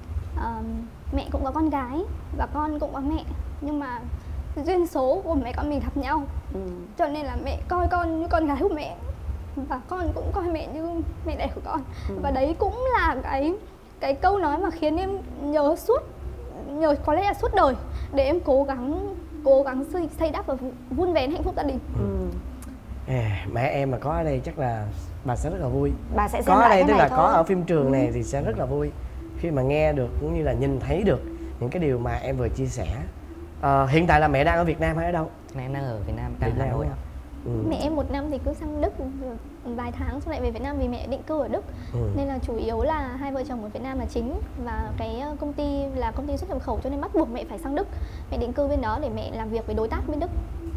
I: mẹ cũng có con gái và con cũng có mẹ, nhưng mà duyên số của mẹ con mình gặp nhau. Cho nên là mẹ coi con như con gái của mẹ và con cũng coi mẹ như mẹ đẻ của con. Và đấy cũng là cái câu nói mà khiến em nhớ có lẽ là suốt đời để em cố gắng xây đắp và vun vén hạnh phúc gia đình.
D: Mẹ em mà có ở đây chắc là bà sẽ rất là vui.
E: Bà sẽ
D: có ở đây tức là có ở phim trường này thì sẽ rất là vui khi mà nghe được cũng như là nhìn thấy được những cái điều mà em vừa chia sẻ. Hiện tại là mẹ đang ở Việt Nam hay ở đâu?
H: Mẹ em đang ở Việt Nam, đang Hà Nội.
I: Mẹ em một năm thì cứ sang Đức vài tháng xong lại về Việt Nam vì mẹ định cư ở Đức. Nên là chủ yếu là hai vợ chồng ở Việt Nam là chính. Và cái công ty là công ty xuất nhập khẩu cho nên bắt buộc mẹ phải sang Đức. Mẹ định cư bên đó để mẹ làm việc với đối tác bên Đức.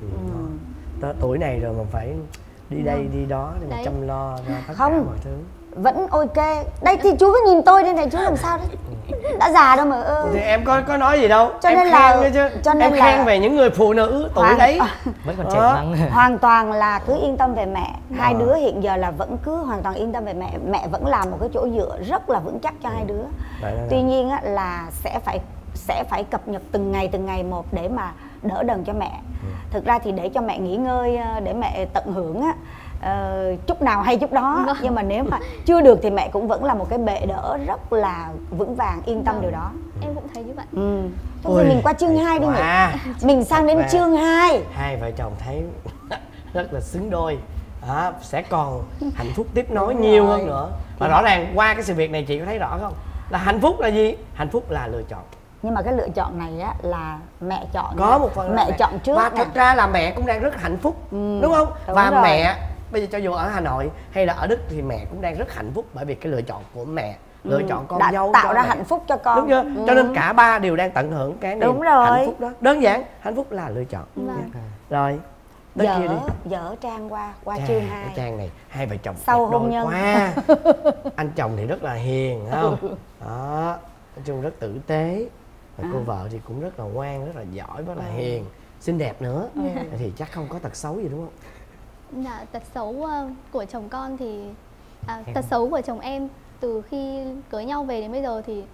D: Tuổi này rồi mà phải đi đây đi đó để mà chăm lo cho tất cả mọi thứ.
E: Vẫn ok. Đây thì chú cứ nhìn tôi đây này, chú làm sao đấy? Đã già đâu mà
D: Thì em có nói gì đâu.
E: Cho
D: em
E: nên
D: khen
E: là
D: em khen về những người phụ nữ tuổi đấy
H: vẫn còn trẻ măng.
E: Hoàn toàn là cứ yên tâm về mẹ. Hai đứa hiện giờ là vẫn cứ hoàn toàn yên tâm về mẹ. Mẹ vẫn làm một cái chỗ dựa rất là vững chắc cho hai đứa. Tuy nhiên á, là sẽ phải cập nhật từng ngày một để mà đỡ đần cho mẹ. Thực ra thì để cho mẹ nghỉ ngơi, để mẹ tận hưởng á, chút nào hay chút đó. Nhưng mà nếu mà chưa được thì mẹ cũng vẫn là một cái bệ đỡ rất là vững vàng, yên tâm điều đó.
I: Em cũng thấy như vậy.
E: Thôi mình qua chương 2 đi nhỉ. Mình sang đến chương 2.
D: Hai vợ chồng thấy rất là xứng đôi. Sẽ còn hạnh phúc tiếp nối nhiều hơn nữa. Và rõ ràng qua cái sự việc này chị có thấy rõ không? Là hạnh phúc là gì? Hạnh phúc là lựa chọn.
E: Nhưng mà cái lựa chọn này á là mẹ chọn.
D: Có một phần
E: mẹ chọn trước.
D: Và thật ra là mẹ cũng đang rất hạnh phúc, đúng không? Và rồi. Mẹ bây giờ cho dù ở Hà Nội hay là ở Đức thì mẹ cũng đang rất hạnh phúc bởi vì cái lựa chọn của mẹ, lựa chọn con dâu
E: tạo ra
D: mẹ.
E: Hạnh phúc cho con.
D: Đúng chưa? Cho nên cả ba đều đang tận hưởng cái niềm hạnh phúc đó. Đơn giản, hạnh phúc là lựa chọn. Rồi.
E: Dở trang qua chương 2.
D: Trang này hai vợ chồng
E: sau hôn nhân
D: quá. Anh chồng thì rất là hiền, không? Đó, nói chung rất tử tế. Và cô vợ thì cũng rất là ngoan, rất là giỏi, rất là hiền, xinh đẹp nữa. Thì chắc không có tật xấu gì đúng không?
I: Dạ, tật xấu của chồng con thì tật xấu của chồng em từ khi cưới nhau về đến bây giờ thì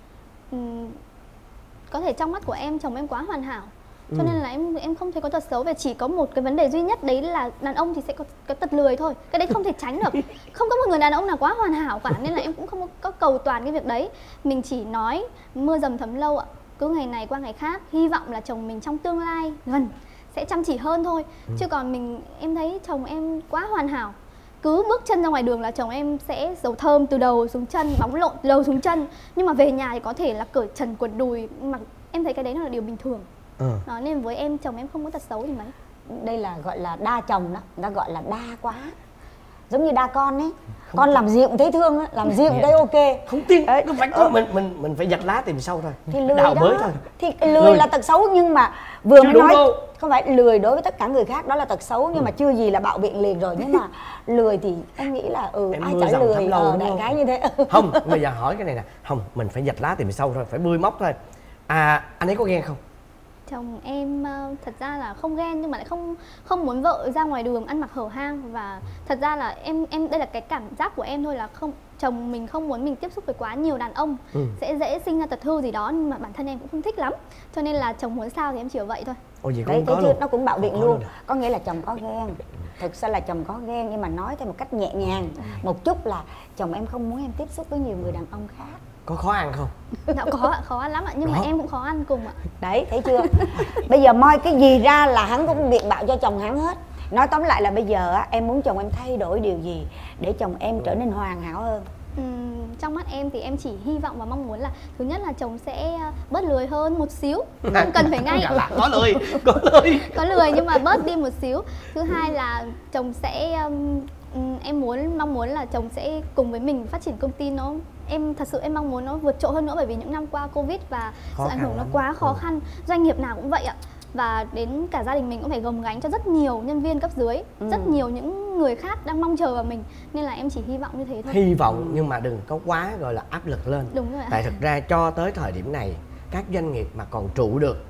I: có thể trong mắt của em chồng em quá hoàn hảo. Cho nên là em không thấy có tật xấu, và chỉ có một cái vấn đề duy nhất đấy là đàn ông thì sẽ có cái tật lười thôi. Cái đấy không thể tránh được. Không có một người đàn ông nào quá hoàn hảo cả, nên là em cũng không có cầu toàn cái việc đấy. Mình chỉ nói mưa dầm thấm lâu ạ. Cứ ngày này qua ngày khác, hy vọng là chồng mình trong tương lai gần sẽ chăm chỉ hơn thôi. Chứ còn em thấy chồng em quá hoàn hảo. Cứ bước chân ra ngoài đường là chồng em sẽ dầu thơm từ đầu xuống chân, bóng lộn từ đầu xuống chân. Nhưng mà về nhà thì có thể là cởi trần quần đùi, mà em thấy cái đấy là điều bình thường. Đó, nên với em chồng em không có tật xấu gì mấy.
E: Đây là gọi là đa chồng đó, người ta gọi là đa quá. Giống như đa con ấy. Không con làm gì cũng thấy thương á, làm gì cũng thấy ok.
D: Không tin, không phải có mình phải giặt lá tìm sâu thôi.
E: Thì lười
D: đào
E: đó.
D: bới thôi.
E: Thì lười là tật xấu, nhưng mà vừa mới nói đâu. Không phải lười đối với tất cả người khác đó là tật xấu, nhưng mà chưa gì là bạo biện liền rồi. Nhưng mà lười thì em nghĩ là ai chả lười, đại khái như thế.
D: Không, bây giờ hỏi cái này nè. Không, mình phải giặt lá tìm sâu thôi, phải bươi móc thôi. Anh ấy có ghen không?
I: Chồng em thật ra là không ghen nhưng mà lại không muốn vợ ra ngoài đường ăn mặc hở hang, và thật ra là em đây là cái cảm giác của em thôi, là chồng mình không muốn mình tiếp xúc với quá nhiều đàn ông, sẽ dễ sinh ra tật hư gì đó, nhưng mà bản thân em cũng không thích lắm, cho nên là chồng muốn sao thì em chỉ vậy thôi.
D: Ồ, vậy
E: đấy,
D: có
E: thấy
D: luôn.
E: chưa? Nó cũng bảo biện luôn. Có nghĩa là chồng có ghen, thực ra là chồng có ghen nhưng mà nói theo một cách nhẹ nhàng một chút, là chồng em không muốn em tiếp xúc với nhiều người đàn ông khác.
D: Có khó ăn không?
I: Dạ có ạ, khó ăn lắm ạ, nhưng mà em cũng khó ăn cùng ạ.
E: Đấy, thấy chưa? Bây giờ moi cái gì ra là hắn cũng biện bạo cho chồng hắn hết. Nói tóm lại là bây giờ á, em muốn chồng em thay đổi điều gì để chồng em trở nên hoàn hảo hơn?
I: Trong mắt em thì em chỉ hy vọng và mong muốn là thứ nhất là chồng sẽ bớt lười hơn một xíu, không cần phải ngay có lười nhưng mà bớt đi một xíu. Thứ hai là chồng sẽ em mong muốn là chồng sẽ cùng với mình phát triển công ty nó, em thật sự em mong muốn nó vượt trội hơn nữa, bởi vì những năm qua Covid và sự ảnh hưởng nó quá khó khăn, doanh nghiệp nào cũng vậy ạ. Và đến cả gia đình mình cũng phải gồng gánh cho rất nhiều nhân viên cấp dưới, rất nhiều những người khác đang mong chờ vào mình, nên là em chỉ hy vọng như thế thôi.
D: Hy vọng nhưng mà đừng có quá gọi là áp lực lên.
I: Đúng rồi ạ.
D: Tại thực ra cho tới thời điểm này các doanh nghiệp mà còn trụ được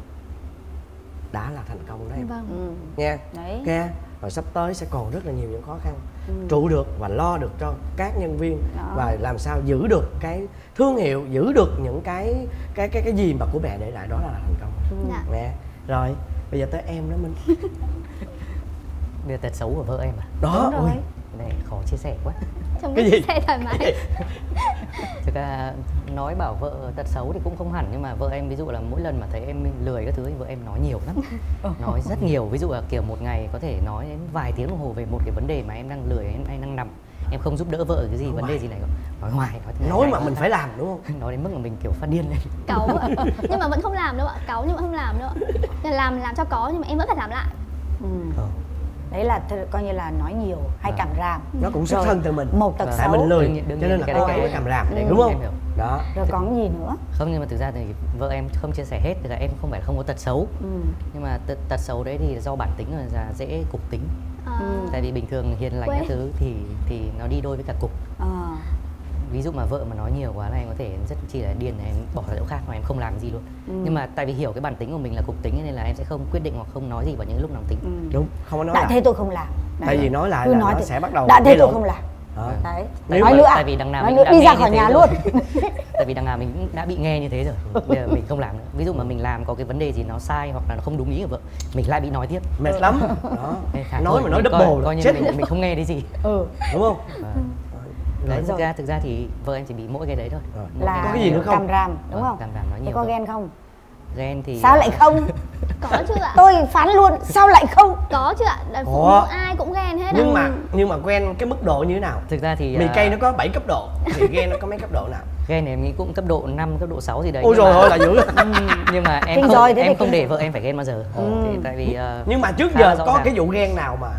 D: đã là thành công đấy.
I: Vâng.
D: Nha.
E: Đấy.
D: Nghe. Và sắp tới sẽ còn rất là nhiều những khó khăn. Trụ được và lo được cho các nhân viên và làm sao giữ được cái thương hiệu, giữ được những cái gì mà của mẹ để lại, đó là thành công. Nè. Rồi, bây giờ tới em đó Minh.
H: Bây giờ tật xấu của vợ em à?
D: Đó, ôi.
H: Cái này khó chia sẻ quá.
I: Chồng cứ chia sẻ thoải mái.
H: Thực ra nói bảo vợ tật xấu thì cũng không hẳn, nhưng mà vợ em ví dụ là mỗi lần mà thấy em lười các thứ thì vợ em nói nhiều lắm. Nói rất nhiều, ví dụ là kiểu một ngày có thể nói đến vài tiếng đồng hồ về một cái vấn đề mà em đang lười, em đang nằm, em không giúp đỡ vợ cái gì, vấn đề gì này, nói hoài,
D: nói mà mình phải làm đúng không?
H: Nói đến mức mà mình kiểu phát điên lên.
I: Cáu ạ, nhưng mà vẫn không làm đâu ạ, cáu nhưng mà không làm đâu ạ. Làm cho có nhưng mà em vẫn phải làm lại.
E: Đấy là coi như là nói nhiều hay càm ràm.
D: Nó cũng xuất thân từ mình.
E: Một tật
D: tại
E: xấu.
D: mình lười cho nên là cô ấy mới càm ràm đấy, đúng không? Đó.
E: Rồi còn gì nữa?
H: Không, nhưng mà thực ra thì vợ em không chia sẻ hết, tức là em không phải không có tật xấu. Nhưng mà tật xấu đấy thì do bản tính là dễ cục tính. Tại vì bình thường hiền lành các thứ thì nó đi đôi với cả cục. Ví dụ mà vợ mà nói nhiều quá là em có thể rất chỉ là điên, em bỏ ra chỗ khác mà em không làm gì luôn. Nhưng mà tại vì hiểu cái bản tính của mình là cục tính nên là em sẽ không quyết định hoặc không nói gì vào những lúc nóng tính.
D: Đúng, không có nói
E: đã thế tôi không làm.
D: Tại vì nói lại là nó sẽ bắt đầu
E: đã thế tôi không làm. Đấy.
H: Nói nữa, tại vì đằng nào mình đã
E: đi ra khỏi nhà luôn.
H: Tại vì đằng nào mình cũng đã bị nghe như thế rồi, bây giờ mình không làm nữa. Ví dụ mà mình làm có cái vấn đề gì nó sai hoặc là nó không đúng ý của vợ, mình lại bị nói tiếp,
D: mệt lắm. Đó. Nói mà nói double
H: coi như mình không nghe đi gì.
D: Đúng không?
H: Đấy, thực ra thì vợ em chỉ bị mỗi cái đấy thôi.
E: Là
D: có cái gì nữa không?
E: Càm ràm, đúng không?
H: Càm ràm nói nhiều.
E: Có ghen không?
H: Ghen thì
E: sao lại không?
I: Có chứ ạ.
E: Tôi phán luôn, sao lại không?
I: Có chứ ạ. Phụ nữ ai cũng ghen hết.
D: Nhưng mà ghen cái mức độ như thế nào?
H: Thực ra thì
D: mì cây nó có 7 cấp độ thì ghen nó có mấy cấp độ nào?
H: Ghen thì em nghĩ cũng cấp độ 5, cấp độ 6 gì đấy.
D: Ôi rồi ơi là dữ.
H: Nhưng mà em không để vợ em phải ghen bao giờ. Tại vì
D: nhưng mà trước giờ có cái vụ ghen nào mà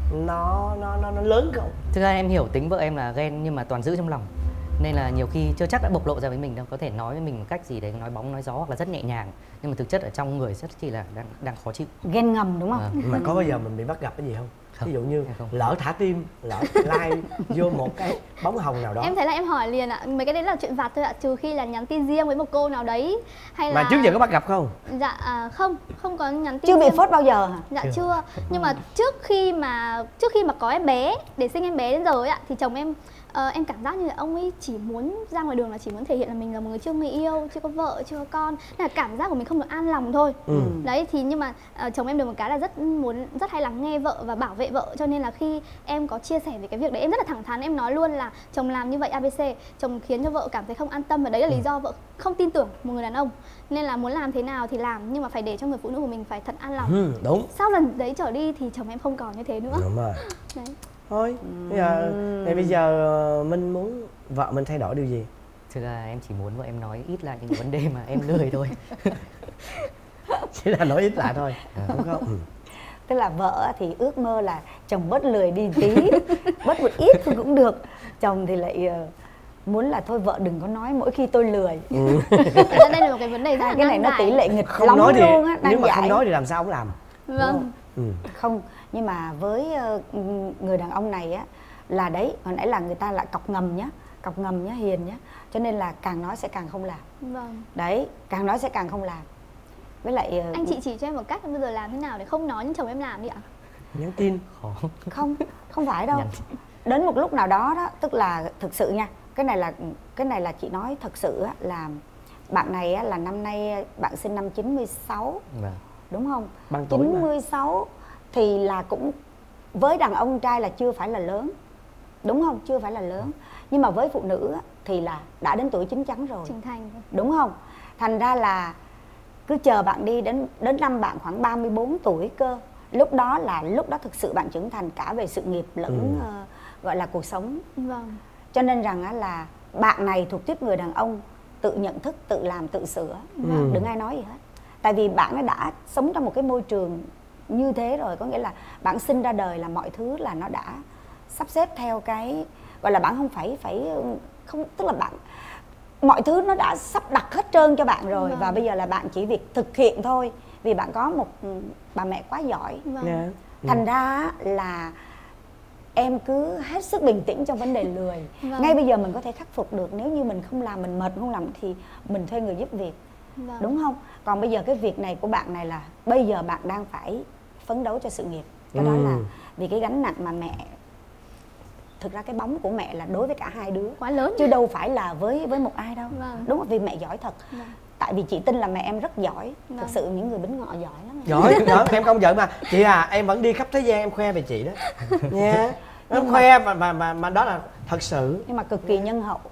D: nó lớn không?
H: Thực ra em hiểu tính vợ em là ghen nhưng mà toàn giữ trong lòng, nên là nhiều khi chưa chắc đã bộc lộ ra với mình đâu. Có thể nói với mình một cách gì đấy, nói bóng nói gió hoặc là rất nhẹ nhàng, nhưng mà thực chất ở trong người rất chỉ là đang khó chịu.
E: Ghen ngầm đúng không?
D: Mà có bao giờ mình bị bắt gặp cái gì không? Ví dụ như lỡ thả tim, lỡ like vô một cái bóng hồng nào đó.
I: Em thấy là em hỏi liền ạ. Mấy cái đấy là chuyện vặt thôi ạ, trừ khi là nhắn tin riêng với một cô nào đấy hay là...
D: Mà trước giờ có bắt gặp không?
I: Dạ không có nhắn tin
E: chưa
I: riêng.
E: Bị phốt bao giờ hả?
I: Dạ chưa. Nhưng mà trước khi mà có em bé, để sinh em bé đến giờ ấy ạ, thì chồng em cảm giác như là ông ấy chỉ muốn ra ngoài đường là chỉ muốn thể hiện là mình là một người chưa người yêu, chưa có vợ, chưa có con, nên là cảm giác của mình không được an lòng thôi. Đấy thì nhưng mà chồng em được một cái là rất hay lắng nghe vợ và bảo vệ vợ, cho nên là khi em có chia sẻ về cái việc đấy em rất là thẳng thắn, em nói luôn là chồng làm như vậy ABC, chồng khiến cho vợ cảm thấy không an tâm, và đấy là lý do vợ không tin tưởng một người đàn ông, nên là muốn làm thế nào thì làm, nhưng mà phải để cho người phụ nữ của mình phải thật an lòng.
D: Đúng.
I: Sau lần đấy trở đi thì chồng em không còn như thế nữa.
D: Đúng rồi.
I: Đấy.
D: Thôi bây giờ Minh muốn vợ mình thay đổi điều gì?
H: Thực ra em chỉ muốn vợ em nói ít lại những vấn đề mà em lười thôi.
D: Chỉ là nói ít lại thôi, đúng không?
E: Tức là vợ thì ước mơ là chồng bớt lười đi tí, bớt một ít thì cũng được. Chồng thì lại muốn là thôi vợ đừng có nói mỗi khi tôi lười.
I: Đây là một cái vấn đề rất là
E: cái này nó tỷ lệ nghịch
D: không
E: lắm
D: nói thì,
E: luôn á.
D: nếu mà không nói thì làm sao cũng làm.
I: Vâng.
E: Không, nhưng mà với người đàn ông này á là đấy, hồi nãy là người ta lại cọc ngầm nhá, hiền nhá, cho nên là càng nói sẽ càng không làm.
I: Vâng.
E: Đấy, càng nói sẽ càng không làm. Với lại
I: anh chị chỉ cho em một cách bây giờ làm thế nào để không nói nhưng chồng em làm đi ạ.
D: Nhắn tin.
E: Không phải đâu. Đến một lúc nào đó đó, tức là thực sự nha, cái này là chị nói thật sự á, là bạn này á, là năm nay bạn sinh năm 96. Đúng không?
D: Bằng tuổi
E: 96 thì là cũng với đàn ông trai là chưa phải là lớn. Đúng không? Chưa phải là lớn. Nhưng mà với phụ nữ á, thì là đã đến tuổi chín chắn rồi.
I: Trưởng thành.
E: Đúng không? Thành ra là cứ chờ bạn đi đến năm bạn khoảng 34 tuổi cơ. Lúc đó thực sự bạn trưởng thành cả về sự nghiệp lẫn gọi là cuộc sống.
I: Vâng.
E: Cho nên rằng á, là bạn này thuộc tiếp người đàn ông tự nhận thức, tự làm, tự sửa. Đừng ai nói gì hết. Tại vì bạn ấy đã sống trong một cái môi trường như thế rồi. Có nghĩa là bạn sinh ra đời là mọi thứ là nó đã sắp xếp theo cái gọi là bạn không phải không, tức là bạn mọi thứ nó đã sắp đặt hết trơn cho bạn rồi. Và bây giờ là bạn chỉ việc thực hiện thôi. Vì bạn có một bà mẹ quá giỏi. Thành ra là em cứ hết sức bình tĩnh trong vấn đề lười. Ngay bây giờ mình có thể khắc phục được. Nếu như mình không làm, mình mệt không làm thì mình thuê người giúp việc. Đúng không? Còn bây giờ cái việc này của bạn này là bây giờ bạn đang phải phấn đấu cho sự nghiệp. Cái đó là vì cái gánh nặng mà mẹ, thực ra cái bóng của mẹ là đối với cả hai đứa
I: quá lớn,
E: chứ đâu phải là với một ai đâu. Đúng không? Vì mẹ giỏi thật. Tại vì chị tin là mẹ em rất giỏi. Thực sự những người Bính Ngọ giỏi lắm.
D: Giỏi, em công nhận mà. Chị à, em vẫn đi khắp thế gian em khoe về chị đó nha. Em khoe mà đó là thật sự.
E: Nhưng mà cực kỳ nhân hậu.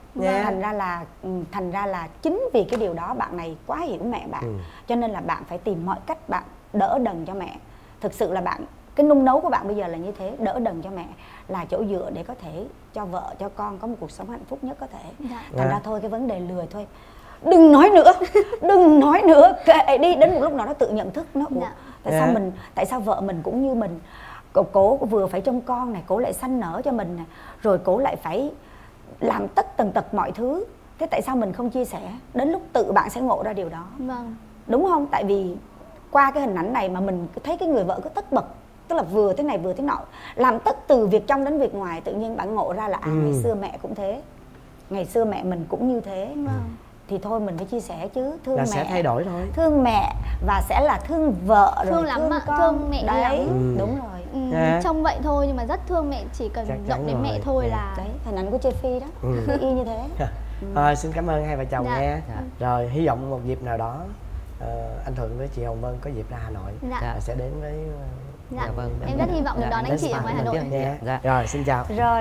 E: Thành ra là chính vì cái điều đó bạn này quá hiểu mẹ bạn. Cho nên là bạn phải tìm mọi cách bạn đỡ đần cho mẹ. Thực sự là bạn, cái nung nấu của bạn bây giờ là như thế, đỡ đần cho mẹ, là chỗ dựa để có thể cho vợ cho con có một cuộc sống hạnh phúc nhất có thể. Thành ra thôi cái vấn đề lười thôi, đừng nói nữa, đừng nói nữa, kệ đi. Đến một lúc nào nó tự nhận thức nó tại sao vợ mình cũng như mình, cổ vừa phải trông con này, cổ lại sanh nở cho mình này, rồi cổ lại phải làm tất tần tật mọi thứ. Thế tại sao mình không chia sẻ? Đến lúc tự bạn sẽ ngộ ra điều đó. Đúng không? Tại vì qua cái hình ảnh này mà mình thấy cái người vợ cứ tất bật, tức là vừa thế này vừa thế nọ, làm tất từ việc trong đến việc ngoài. Tự nhiên bạn ngộ ra là ngày xưa mẹ cũng thế, ngày xưa mẹ mình cũng như thế. Thì thôi mình phải chia sẻ chứ. Thương
D: là
E: mẹ
D: sẽ thay đổi thôi.
E: Thương mẹ và sẽ là thương vợ rồi
I: thương lắm
E: thương
I: ạ,
E: con.
I: thương mẹ
E: đấy
I: lắm.
E: Đúng rồi.
I: Trông vậy thôi nhưng mà rất thương mẹ, chỉ cần động đến mẹ thôi là
E: đấy. Hình ảnh của Chê Phi đó y như thế.
D: Xin cảm ơn hai vợ chồng nha. Rồi hy vọng một dịp nào đó anh Thuận với chị Hồng Vân có dịp ra Hà Nội sẽ đến với
I: em rất hy vọng được đón anh chị ở ngoài Hà Nội.
D: Rồi xin chào.
E: Rồi.